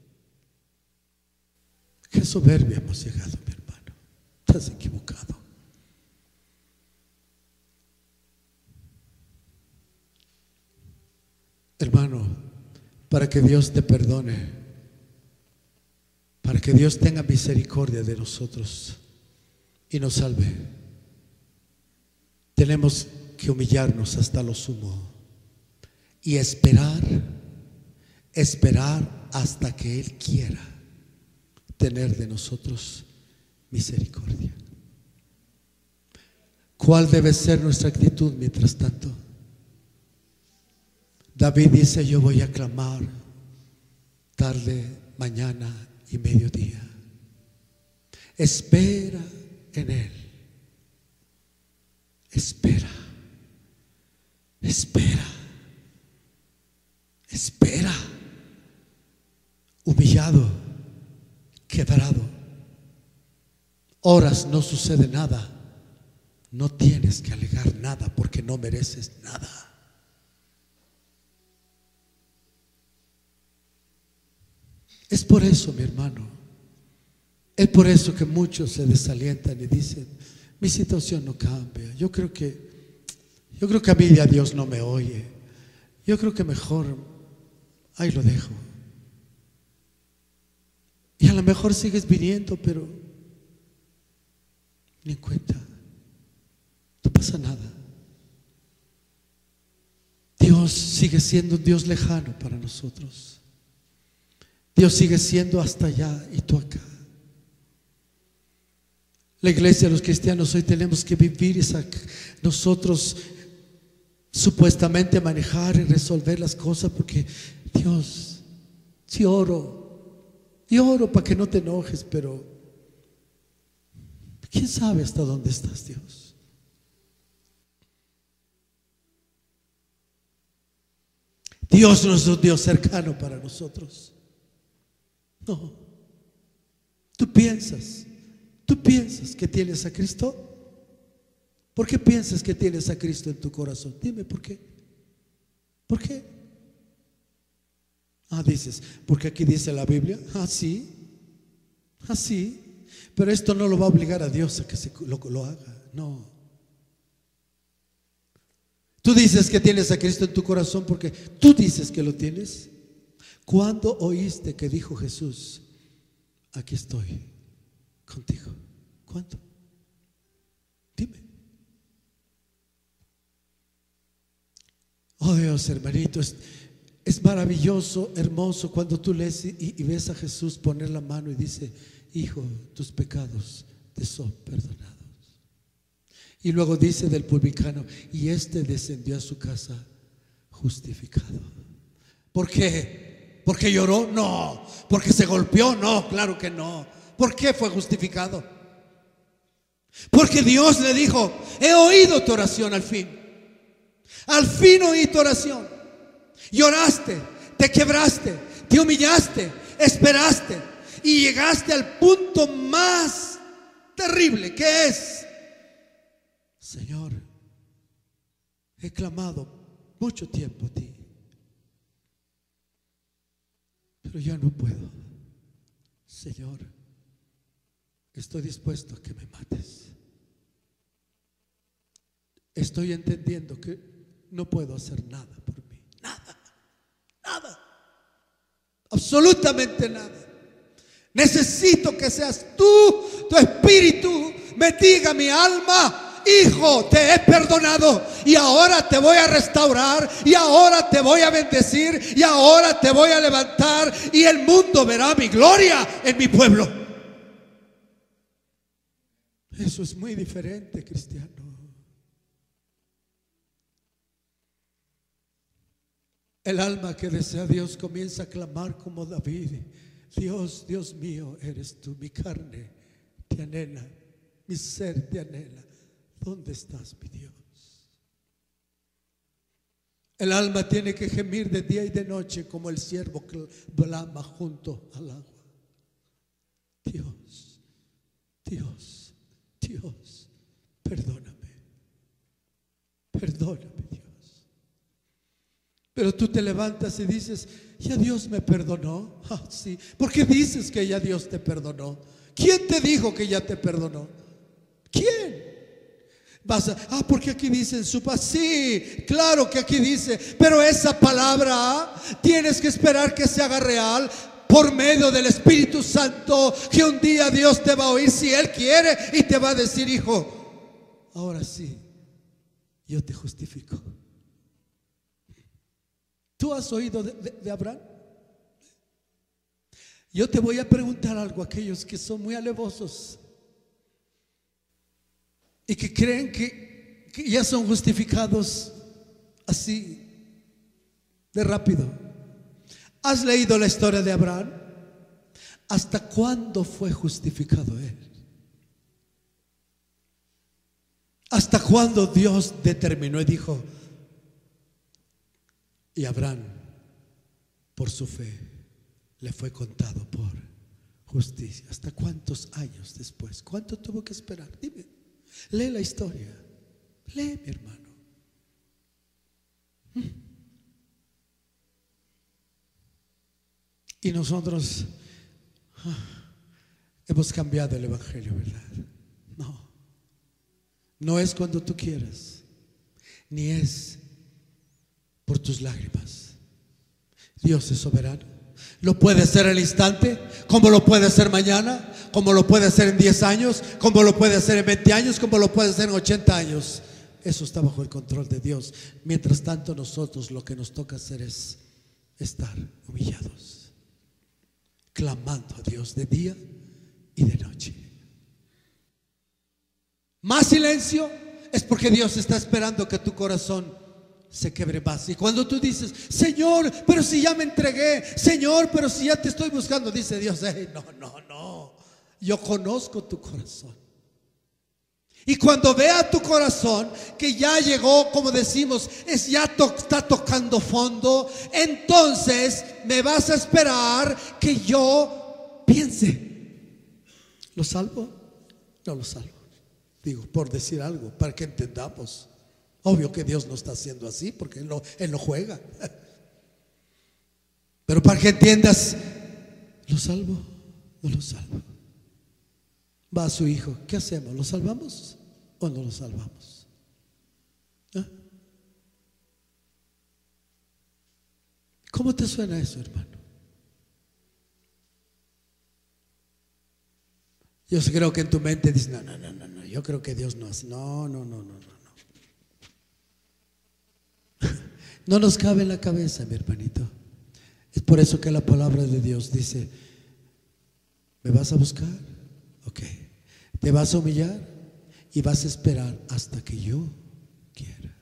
Qué soberbia hemos llegado, mi hermano. Estás equivocado. Hermano, para que Dios te perdone, para que Dios tenga misericordia de nosotros y nos salve, tenemos que humillarnos hasta lo sumo y esperar hasta que Él quiera tener de nosotros misericordia. ¿Cuál debe ser nuestra actitud mientras tanto? David dice: yo voy a clamar tarde, mañana y mediodía. Espera en Él. Espera, humillado, quebrado. Horas no sucede nada. No tienes que alegar nada porque no mereces nada. Es por eso, mi hermano, es por eso que muchos se desalientan y dicen: mi situación no cambia. Yo creo que a mí ya Dios no me oye. Yo creo que mejor ahí lo dejo. Y a lo mejor sigues viniendo, pero ni en cuenta. No pasa nada. Dios sigue siendo un Dios lejano para nosotros. Dios sigue siendo hasta allá y tú acá. La iglesia, los cristianos hoy tenemos que vivir nosotros supuestamente manejar y resolver las cosas, porque Dios, sí oro para que no te enojes, pero ¿quién sabe hasta dónde estás, Dios? Dios no es un Dios cercano para nosotros. No. ¿Tú piensas que tienes a Cristo? ¿Por qué piensas que tienes a Cristo en tu corazón? Dime por qué. ¿Por qué? Ah, dices, porque aquí dice la Biblia. Ah, sí, así. Pero esto no lo va a obligar a Dios a que lo haga. No. Tú dices que tienes a Cristo en tu corazón porque tú dices que lo tienes. ¿Cuándo oíste que dijo Jesús: aquí estoy contigo? ¿Cuándo? Dime. Oh Dios, hermanito, es maravilloso, hermoso cuando tú lees y ves a Jesús poner la mano y dice: hijo, tus pecados te son perdonados. Y luego dice del publicano: y este descendió a su casa justificado. ¿Por qué? ¿Porque lloró? No. ¿Porque se golpeó? No, claro que no. ¿Por qué fue justificado? Porque Dios le dijo: he oído tu oración al fin. Al fin oí tu oración. Lloraste, te quebraste, te humillaste, esperaste y llegaste al punto más terrible, que es: Señor, he clamado mucho tiempo a ti, pero ya no puedo. Señor, estoy dispuesto a que me mates. Estoy entendiendo que no puedo hacer nada por mí. Nada. Absolutamente nada. Necesito que seas tú, tu espíritu, me diga mi alma: hijo, te he perdonado y ahora te voy a restaurar, y ahora te voy a bendecir, y ahora te voy a levantar, y el mundo verá mi gloria en mi pueblo. Eso es muy diferente, cristiano. El alma que desea a Dios comienza a clamar como David: Dios, Dios mío, eres tú, mi carne te anhela, mi ser te anhela. ¿Dónde estás, mi Dios? El alma tiene que gemir de día y de noche como el ciervo que clama junto al agua. Dios, Dios, Dios, perdóname, perdóname, Dios. Pero tú te levantas y dices: ya Dios me perdonó. Ah, sí. ¿Por qué dices que ya Dios te perdonó? ¿Quién te dijo que ya te perdonó? ¿Quién? Porque aquí dice en su paz. Sí, claro que aquí dice, pero esa palabra tienes que esperar que se haga real por medio del Espíritu Santo, que un día Dios te va a oír si Él quiere, y te va a decir: hijo, ahora sí, yo te justifico. ¿Tú has oído de Abraham? Yo te voy a preguntar algo a aquellos que son muy alevosos y que creen que ya son justificados así de rápido. ¿Has leído la historia de Abraham? ¿Hasta cuándo fue justificado él? ¿Hasta cuándo Dios determinó y dijo: y Abraham, por su fe, le fue contado por justicia? ¿Hasta cuántos años después? ¿Cuánto tuvo que esperar? Dime, lee la historia, lee, mi hermano. Y nosotros hemos cambiado el evangelio, ¿verdad? No es cuando tú quieras, ni es por tus lágrimas. Dios es soberano. Lo puede hacer al instante, como lo puede hacer mañana, como lo puede hacer en 10 años, como lo puede hacer en 20 años, como lo puede hacer en 80 años. Eso está bajo el control de Dios. Mientras tanto, nosotros lo que nos toca hacer es estar humillados, clamando a Dios de día y de noche. Más silencio es porque Dios está esperando que tu corazón se quebre más. Y cuando tú dices: Señor, pero si ya me entregué, Señor, pero si ya te estoy buscando, dice Dios: no, yo conozco tu corazón. Y cuando vea tu corazón que ya llegó, como decimos, está tocando fondo, entonces me vas a esperar que yo piense: ¿lo salvo? No lo salvo. Digo, por decir algo, para que entendamos. Obvio que Dios no está haciendo así, porque Él no juega. Pero para que entiendas, ¿lo salvo? No lo salvo. Va a su hijo, ¿qué hacemos? ¿Lo salvamos o no lo salvamos? ¿Ah? ¿Cómo te suena eso, hermano? Yo creo que en tu mente dices, no, yo creo que Dios no hace. No. No nos cabe en la cabeza, mi hermanito. Es por eso que la palabra de Dios dice, ¿me vas a buscar? Ok. Te vas a humillar y vas a esperar hasta que yo quiera.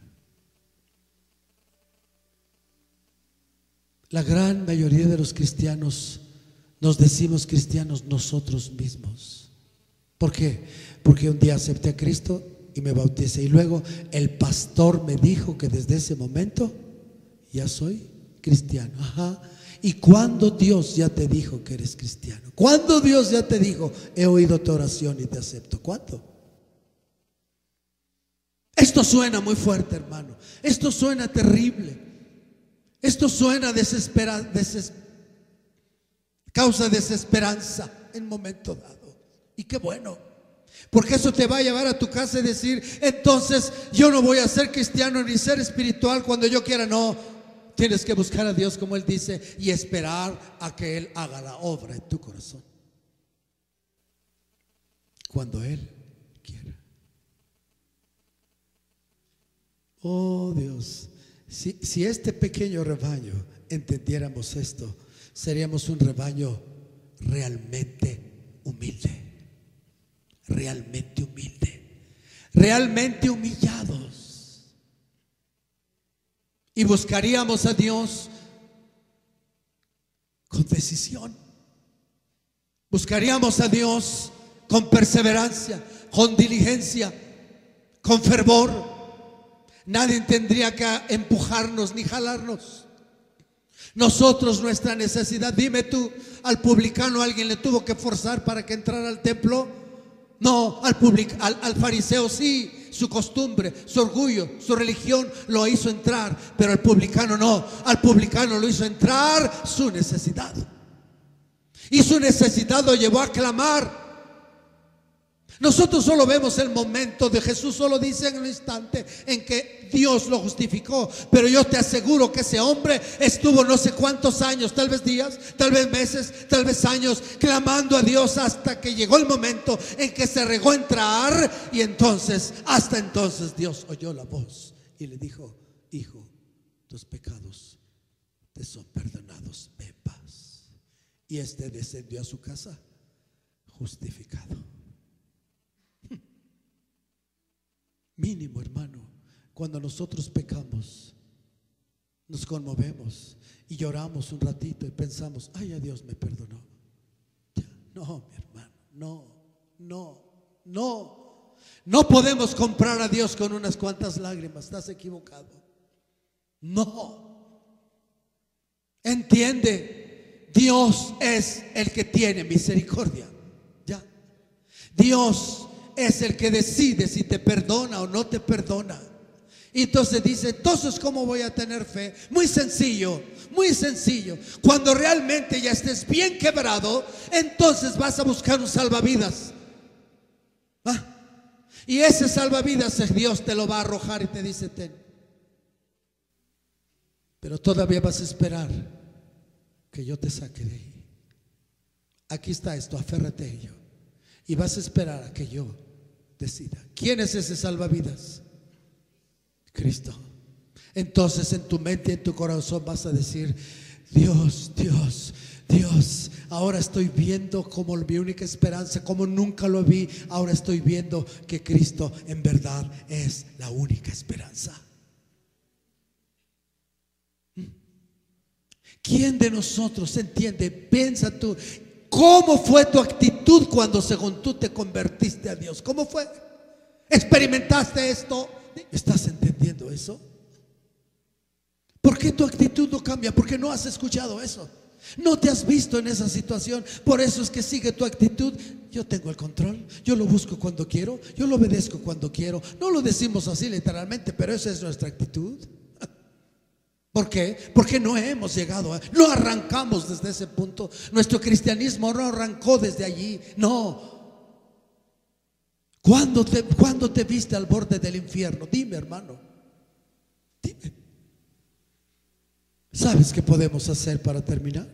La gran mayoría de los cristianos nos decimos cristianos nosotros mismos. ¿Por qué? Porque un día acepté a Cristo y me bauticé, y luego el pastor me dijo que desde ese momento ya soy cristiano. Ajá. ¿Y cuándo Dios ya te dijo que eres cristiano? ¿Cuándo Dios ya te dijo, he oído tu oración y te acepto? ¿Cuándo? Esto suena muy fuerte, hermano. Esto suena terrible. Esto suena causa desesperanza en momento dado. Y qué bueno, porque eso te va a llevar a tu casa y decir, entonces yo no voy a ser cristiano ni ser espiritual cuando yo quiera. No. Tienes que buscar a Dios, como Él dice, y esperar a que Él haga la obra en tu corazón cuando Él quiera. Oh Dios, si este pequeño rebaño entendiéramos esto, seríamos un rebaño realmente humilde, realmente humillados. Y buscaríamos a Dios con decisión. Buscaríamos a Dios con perseverancia, con diligencia, con fervor. Nadie tendría que empujarnos ni jalarnos. Nosotros, nuestra necesidad. Dime tú, al publicano alguien le tuvo que forzar para que entrara al templo. No, al fariseo sí. Su costumbre, su orgullo, su religión lo hizo entrar, pero al publicano no. Al publicano lo hizo entrar su necesidad. Y su necesidad lo llevó a clamar. Nosotros solo vemos el momento de Jesús, solo dice en un instante en que Dios lo justificó. Pero yo te aseguro que ese hombre estuvo no sé cuántos años, tal vez días, tal vez meses, tal vez años, clamando a Dios hasta que llegó el momento en que se regó entrar. Y entonces, hasta entonces Dios oyó la voz y le dijo, hijo, tus pecados te son perdonados, ve en paz. Y este descendió a su casa justificado. Mínimo, hermano, cuando nosotros pecamos, nos conmovemos y lloramos un ratito y pensamos, ay, ya Dios me perdonó. Ya. No, mi hermano, no podemos comprar a Dios con unas cuantas lágrimas. Estás equivocado. No. Entiende, Dios es el que tiene misericordia. Ya. Dios es el que decide si te perdona o no te perdona. Y entonces dice, entonces ¿cómo voy a tener fe? Muy sencillo, muy sencillo. Cuando realmente ya estés bien quebrado, entonces vas a buscar un salvavidas. Y ese salvavidas Dios te lo va a arrojar y te dice, ten. Pero todavía vas a esperar que yo te saque de ahí. Aquí está esto, aférrate a ello. Y vas a esperar a que yo decida. ¿Quién es ese salvavidas? Cristo. Entonces en tu mente y en tu corazón vas a decir, Dios, ahora estoy viendo como mi única esperanza, como nunca lo vi. Ahora estoy viendo que Cristo en verdad es la única esperanza. ¿Quién de nosotros entiende? Piensa tú, ¿cómo fue tu actitud cuando según tú te convertiste a Dios? ¿Cómo fue? ¿Experimentaste esto? ¿Estás entendiendo eso? ¿Por qué tu actitud no cambia? Porque no has escuchado eso. No te has visto en esa situación. Por eso es que sigue tu actitud. Yo tengo el control. Yo lo busco cuando quiero. Yo lo obedezco cuando quiero. No lo decimos así literalmente, pero esa es nuestra actitud. ¿Por qué? Porque no hemos llegado, no arrancamos desde ese punto. Nuestro cristianismo no arrancó desde allí, no. ¿Cuándo te viste al borde del infierno? Dime, hermano, dime. ¿Sabes qué podemos hacer para terminar?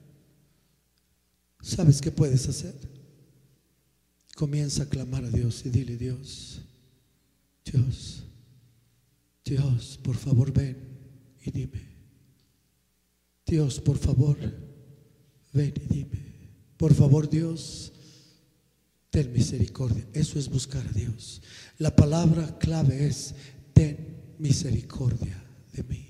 ¿Sabes qué puedes hacer? Comienza a clamar a Dios y dile: Dios, Dios, Dios, por favor ven y dime. Dios, por favor, ven y dime. Por favor, Dios, ten misericordia. Eso es buscar a Dios. La palabra clave es: ten misericordia de mí.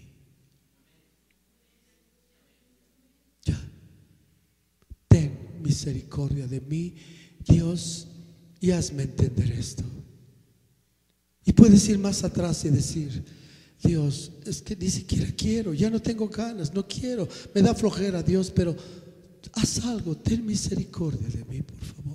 Ya. Ten misericordia de mí, Dios, y hazme entender esto. Y puedes ir más atrás y decir: Dios, es que ni siquiera quiero, ya no tengo ganas, no quiero, me da flojera, Dios, pero haz algo, ten misericordia de mí, por favor.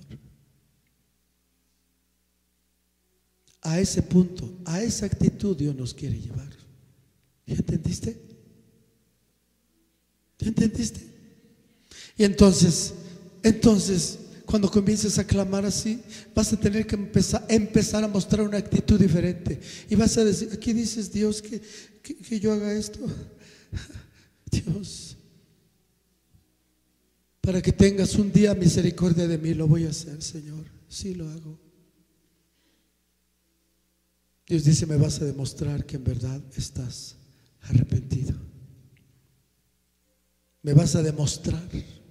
A ese punto, a esa actitud Dios nos quiere llevar. ¿Ya entendiste? ¿Ya entendiste? Y entonces, cuando comiences a clamar así, vas a tener que empezar a mostrar una actitud diferente. Y vas a decir: aquí dices, Dios, que yo haga esto. Dios, para que tengas un día misericordia de mí, lo voy a hacer, Señor. Sí lo hago. Dios dice: me vas a demostrar que en verdad estás arrepentido. Me vas a demostrar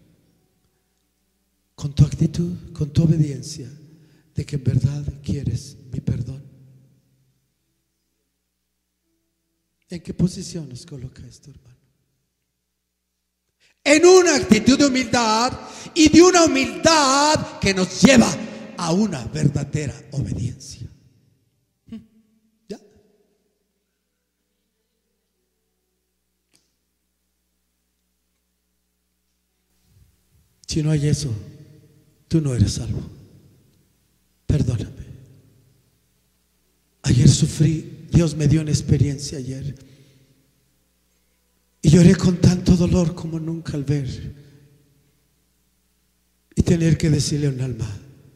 con tu actitud, con tu obediencia, de que en verdad quieres mi perdón. ¿En qué posición nos coloca esto, hermano? En una actitud de humildad, y de una humildad que nos lleva a una verdadera obediencia. ¿Ya? Si no hay eso, tú no eres salvo. Perdóname. Ayer sufrí, Dios me dio una experiencia ayer, y lloré con tanto dolor como nunca al ver y tener que decirle a un alma: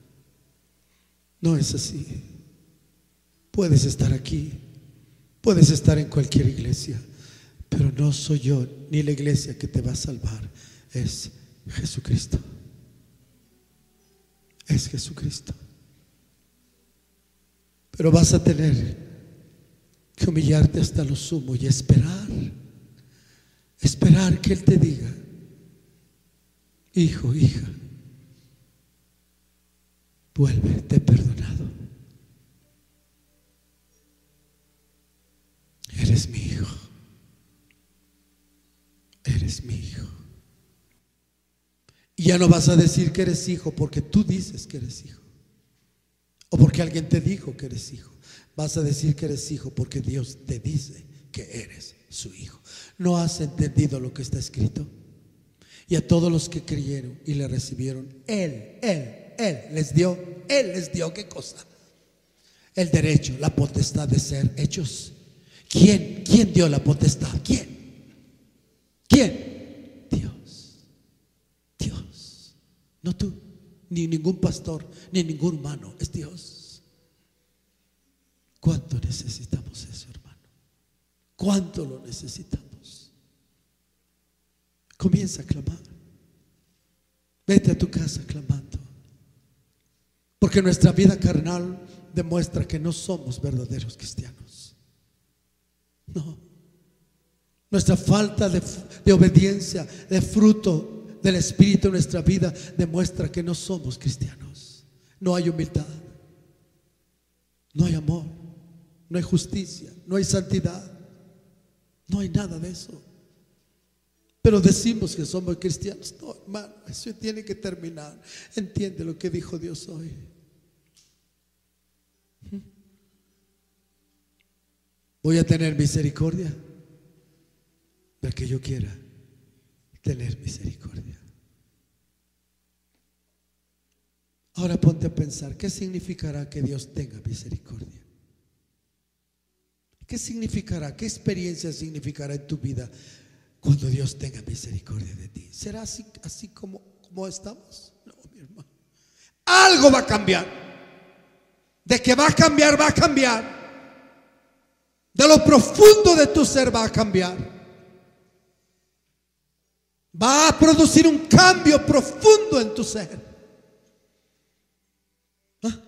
no es así. Puedes estar aquí, puedes estar en cualquier iglesia, pero no soy yo ni la iglesia que te va a salvar, es Jesucristo. Es Jesucristo. Pero vas a tener que humillarte hasta lo sumo y esperar que Él te diga: hijo, hija, vuelve, te he perdonado. Eres mi hijo. Eres mi hijo. Y ya no vas a decir que eres hijo porque tú dices que eres hijo, o porque alguien te dijo que eres hijo. Vas a decir que eres hijo porque Dios te dice que eres su hijo. ¿No has entendido lo que está escrito? Y a todos los que creyeron y le recibieron, Él les dio, ¿qué cosa? El derecho, la potestad de ser hechos. ¿Quién dio la potestad? ¿Quién? Dios. No tú, ni ningún pastor, ni ningún humano, es Dios. ¿Cuánto necesitamos eso, hermano? ¿Cuánto lo necesitamos? Comienza a clamar. Vete a tu casa clamando. Porque nuestra vida carnal demuestra que no somos verdaderos cristianos. No. Nuestra falta de obediencia, de fruto del Espíritu en nuestra vida demuestra que no somos cristianos. No hay humildad, no hay amor, no hay justicia, no hay santidad, no hay nada de eso. Pero decimos que somos cristianos. No, hermano, eso tiene que terminar. Entiende lo que dijo Dios hoy. Voy a tener misericordia del que yo quiera tener misericordia. Ahora ponte a pensar, ¿qué significará que Dios tenga misericordia? ¿Qué significará? ¿Qué experiencia significará en tu vida cuando Dios tenga misericordia de ti? ¿Será así como estamos? No, mi hermano. Algo va a cambiar. De que va a cambiar, va a cambiar. De lo profundo de tu ser va a cambiar. Va a producir un cambio profundo en tu ser. ¿Ah?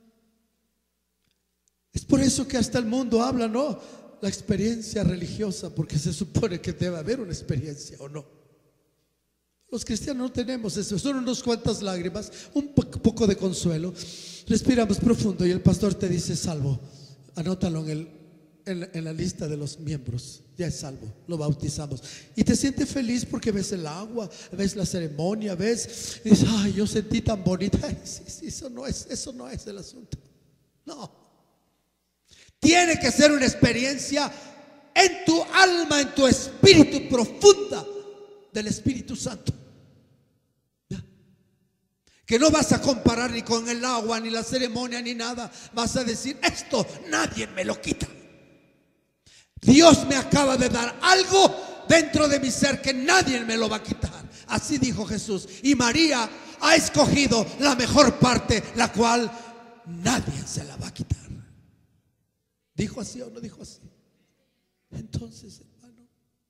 Es por eso que hasta el mundo habla, ¿no? La experiencia religiosa, porque se supone que debe haber una experiencia, ¿o no? Los cristianos no tenemos eso, son unas cuantas lágrimas, un poco de consuelo. Respiramos profundo y el pastor te dice salvo. Anótalo en la lista de los miembros. Ya es salvo, lo bautizamos. Y te sientes feliz porque ves el agua, ves la ceremonia, ves y dices, ay, yo sentí tan bonita. Ay, sí, eso no es el asunto. No. Tiene que ser una experiencia en tu alma, en tu espíritu profunda del Espíritu Santo. ¿Ya? Que no vas a comparar ni con el agua, ni la ceremonia, ni nada. Vas a decir, esto nadie me lo quita. Dios me acaba de dar algo dentro de mi ser que nadie me lo va a quitar. Así dijo Jesús. Y María ha escogido la mejor parte, la cual nadie se la va a quitar. ¿Dijo así o no dijo así? Entonces, hermano.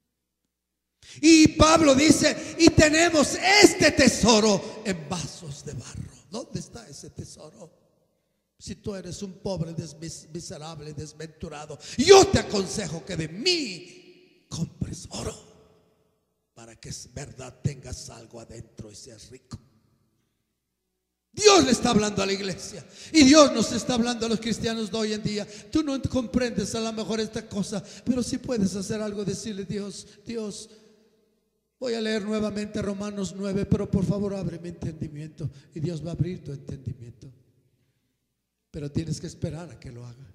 Y Pablo dice, y tenemos este tesoro en vasos de barro. ¿Dónde está ese tesoro? Si tú eres un pobre, miserable, desventurado, yo te aconsejo que de mí compres oro, para que es verdad tengas algo adentro y seas rico. Dios le está hablando a la iglesia y Dios nos está hablando a los cristianos de hoy en día. Tú no comprendes a lo mejor esta cosa, pero si puedes hacer algo, decirle, Dios, voy a leer nuevamente Romanos 9, pero por favor abre mi entendimiento. Y Dios va a abrir tu entendimiento, pero tienes que esperar a que lo haga.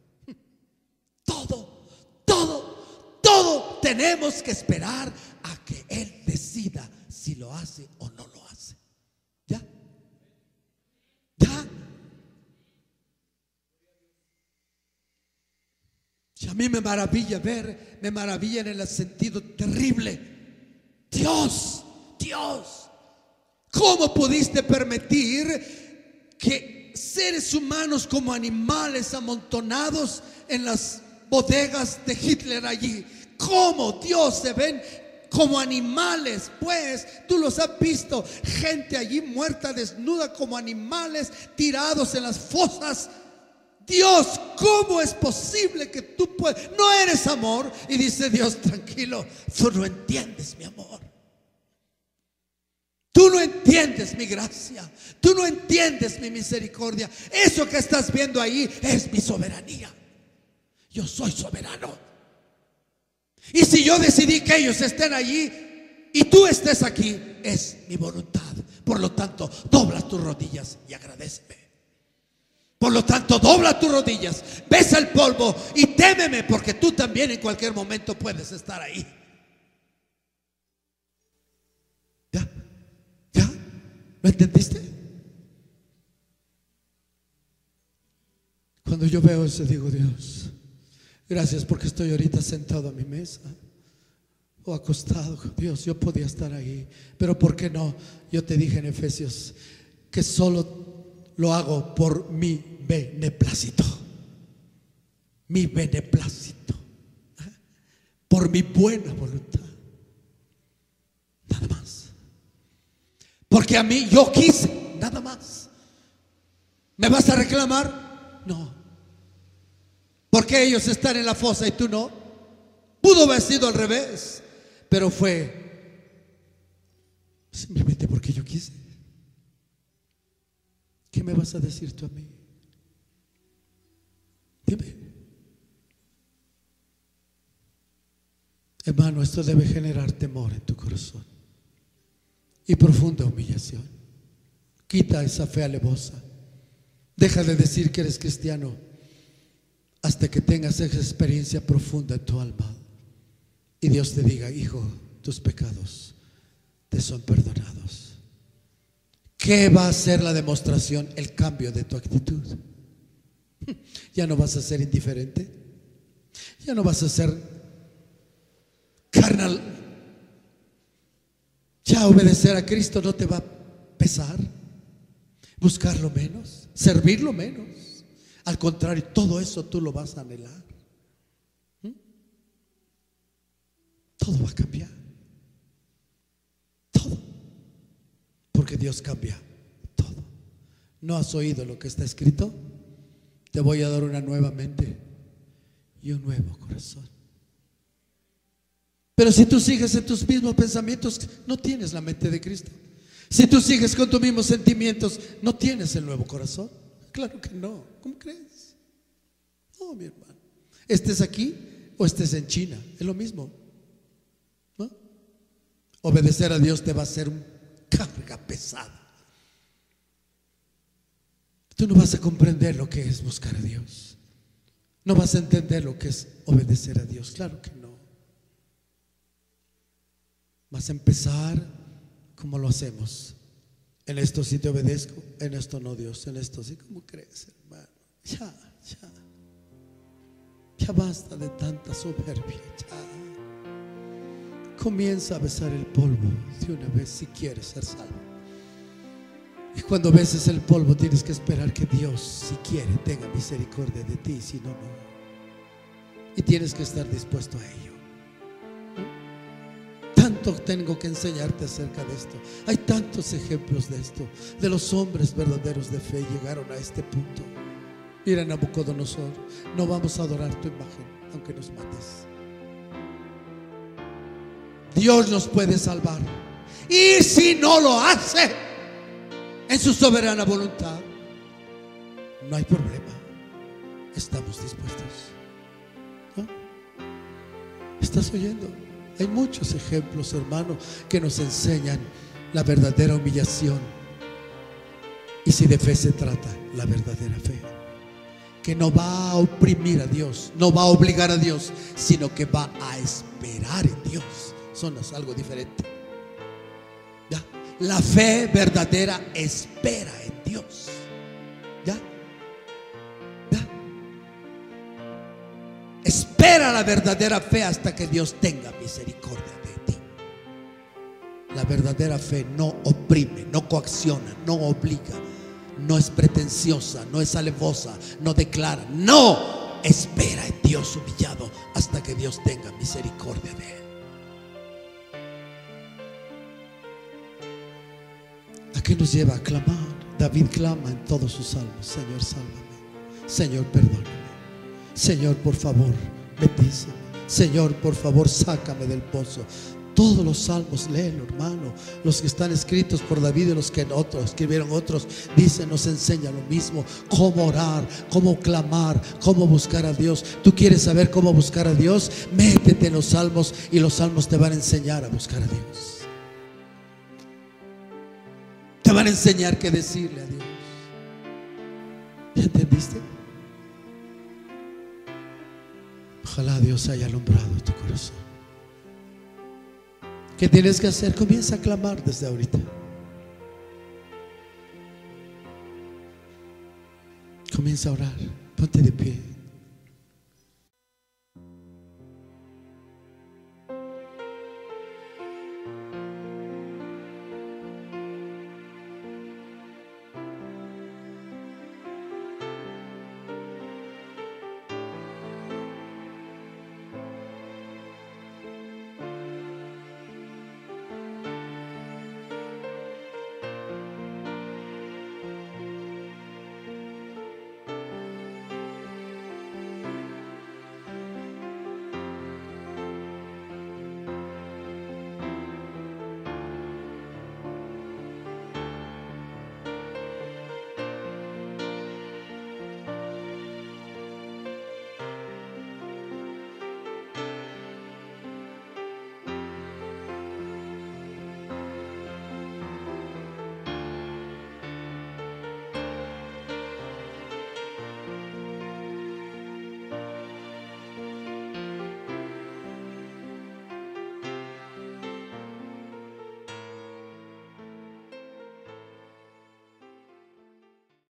Todo tenemos que esperar a que Él decida si lo hace o no lo hace. ¿Ya? Si a mí me maravilla en el sentido terrible. Dios, ¿cómo pudiste permitir que seres humanos como animales amontonados en las bodegas de Hitler allí? ¿Cómo, Dios, se ven como animales? Pues tú los has visto, gente allí muerta, desnuda, como animales tirados en las fosas. Dios, ¿cómo es posible que tú no eres amor? Y dice Dios, tranquilo, tú no entiendes mi amor. Tú no entiendes mi gracia. Tú no entiendes mi misericordia. Eso que estás viendo ahí es mi soberanía. Yo soy soberano. Y si yo decidí que ellos estén allí y tú estés aquí, es mi voluntad. Por lo tanto, dobla tus rodillas y agradéceme. Por lo tanto, dobla tus rodillas, besa el polvo y témeme, porque tú también en cualquier momento puedes estar ahí. ¿Ya? ¿Lo entendiste? Cuando yo veo eso, digo, Dios, gracias porque estoy ahorita sentado a mi mesa o acostado. Dios, yo podía estar ahí, pero ¿por qué no? Yo te dije en Efesios que solo lo hago por mi beneplácito. Mi beneplácito. Por mi buena voluntad. Nada más. Porque a mí yo quise, nada más. ¿Me vas a reclamar? No. Porque ellos están en la fosa y tú no. Pudo haber sido al revés, pero fue simplemente porque yo quise. ¿Qué me vas a decir tú a mí? Dime. Hermano, esto debe generar temor en tu corazón y profunda humillación. Quita esa fe alevosa. Deja de decir que eres cristiano hasta que tengas esa experiencia profunda en tu alma y Dios te diga, hijo, tus pecados te son perdonados. ¿Qué va a ser la demostración? El cambio de tu actitud. Ya no vas a ser indiferente. Ya no vas a ser carnal. Ya obedecer a Cristo no te va a pesar. Buscarlo menos, servirlo menos. Al contrario, todo eso tú lo vas a anhelar. Todo va a cambiar. Todo. Porque Dios cambia todo. ¿No has oído lo que está escrito? Te voy a dar una nueva mente y un nuevo corazón. Pero si tú sigues en tus mismos pensamientos, no tienes la mente de Cristo. Si tú sigues con tus mismos sentimientos, no tienes el nuevo corazón. Claro que no. ¿Cómo crees? No, mi hermano. Estés aquí o estés en China, es lo mismo, ¿no? Obedecer a Dios te va a ser una carga pesada. Tú no vas a comprender lo que es buscar a Dios. No vas a entender lo que es obedecer a Dios. Claro que no. Vas a empezar como lo hacemos. En esto sí te obedezco, en esto no, Dios. En esto sí. ¿Cómo crees, hermano? Ya basta de tanta soberbia. Ya. Comienza a besar el polvo de una vez si quieres ser salvo. Y cuando beses el polvo tienes que esperar que Dios, si quiere, tenga misericordia de ti. Si no, no. Y tienes que estar dispuesto a ello. Tanto tengo que enseñarte acerca de esto. Hay tantos ejemplos de esto, de los hombres verdaderos de fe llegaron a este punto. Mira, Nabucodonosor, no vamos a adorar tu imagen aunque nos mates. Dios nos puede salvar, y si no lo hace en su soberana voluntad, no hay problema. Estamos dispuestos, ¿no? ¿Estás oyendo? Hay muchos ejemplos, hermano, que nos enseñan la verdadera humillación. Y si de fe se trata, la verdadera fe, que no va a oprimir a Dios, no va a obligar a Dios, sino que va a esperar en Dios. Son algo diferente. ¿Ya? La fe verdadera espera en Dios. ¿Ya? ¿Ya? Espera la verdadera fe hasta que Dios tenga misericordia de ti. La verdadera fe no oprime, no coacciona, no obliga, no es pretenciosa, no es alevosa, no declara, no, espera en Dios humillado hasta que Dios tenga misericordia de él. ¿A qué nos lleva a clamar? David clama en todos sus salmos: Señor, sálvame, Señor, perdóname, Señor, por favor, bendíceme, Señor, por favor, sácame del pozo. Todos los salmos, léelo, hermano. Los que están escritos por David y los que otros escribieron otros, dicen, nos enseña lo mismo: cómo orar, cómo clamar, cómo buscar a Dios. ¿Tú quieres saber cómo buscar a Dios? Métete en los salmos y los salmos te van a enseñar a buscar a Dios. Te van a enseñar qué decirle a Dios. ¿Ya entendiste? Ojalá Dios haya alumbrado tu corazón. ¿Qué tienes que hacer? Comienza a clamar desde ahorita. Comienza a orar. Ponte de pie.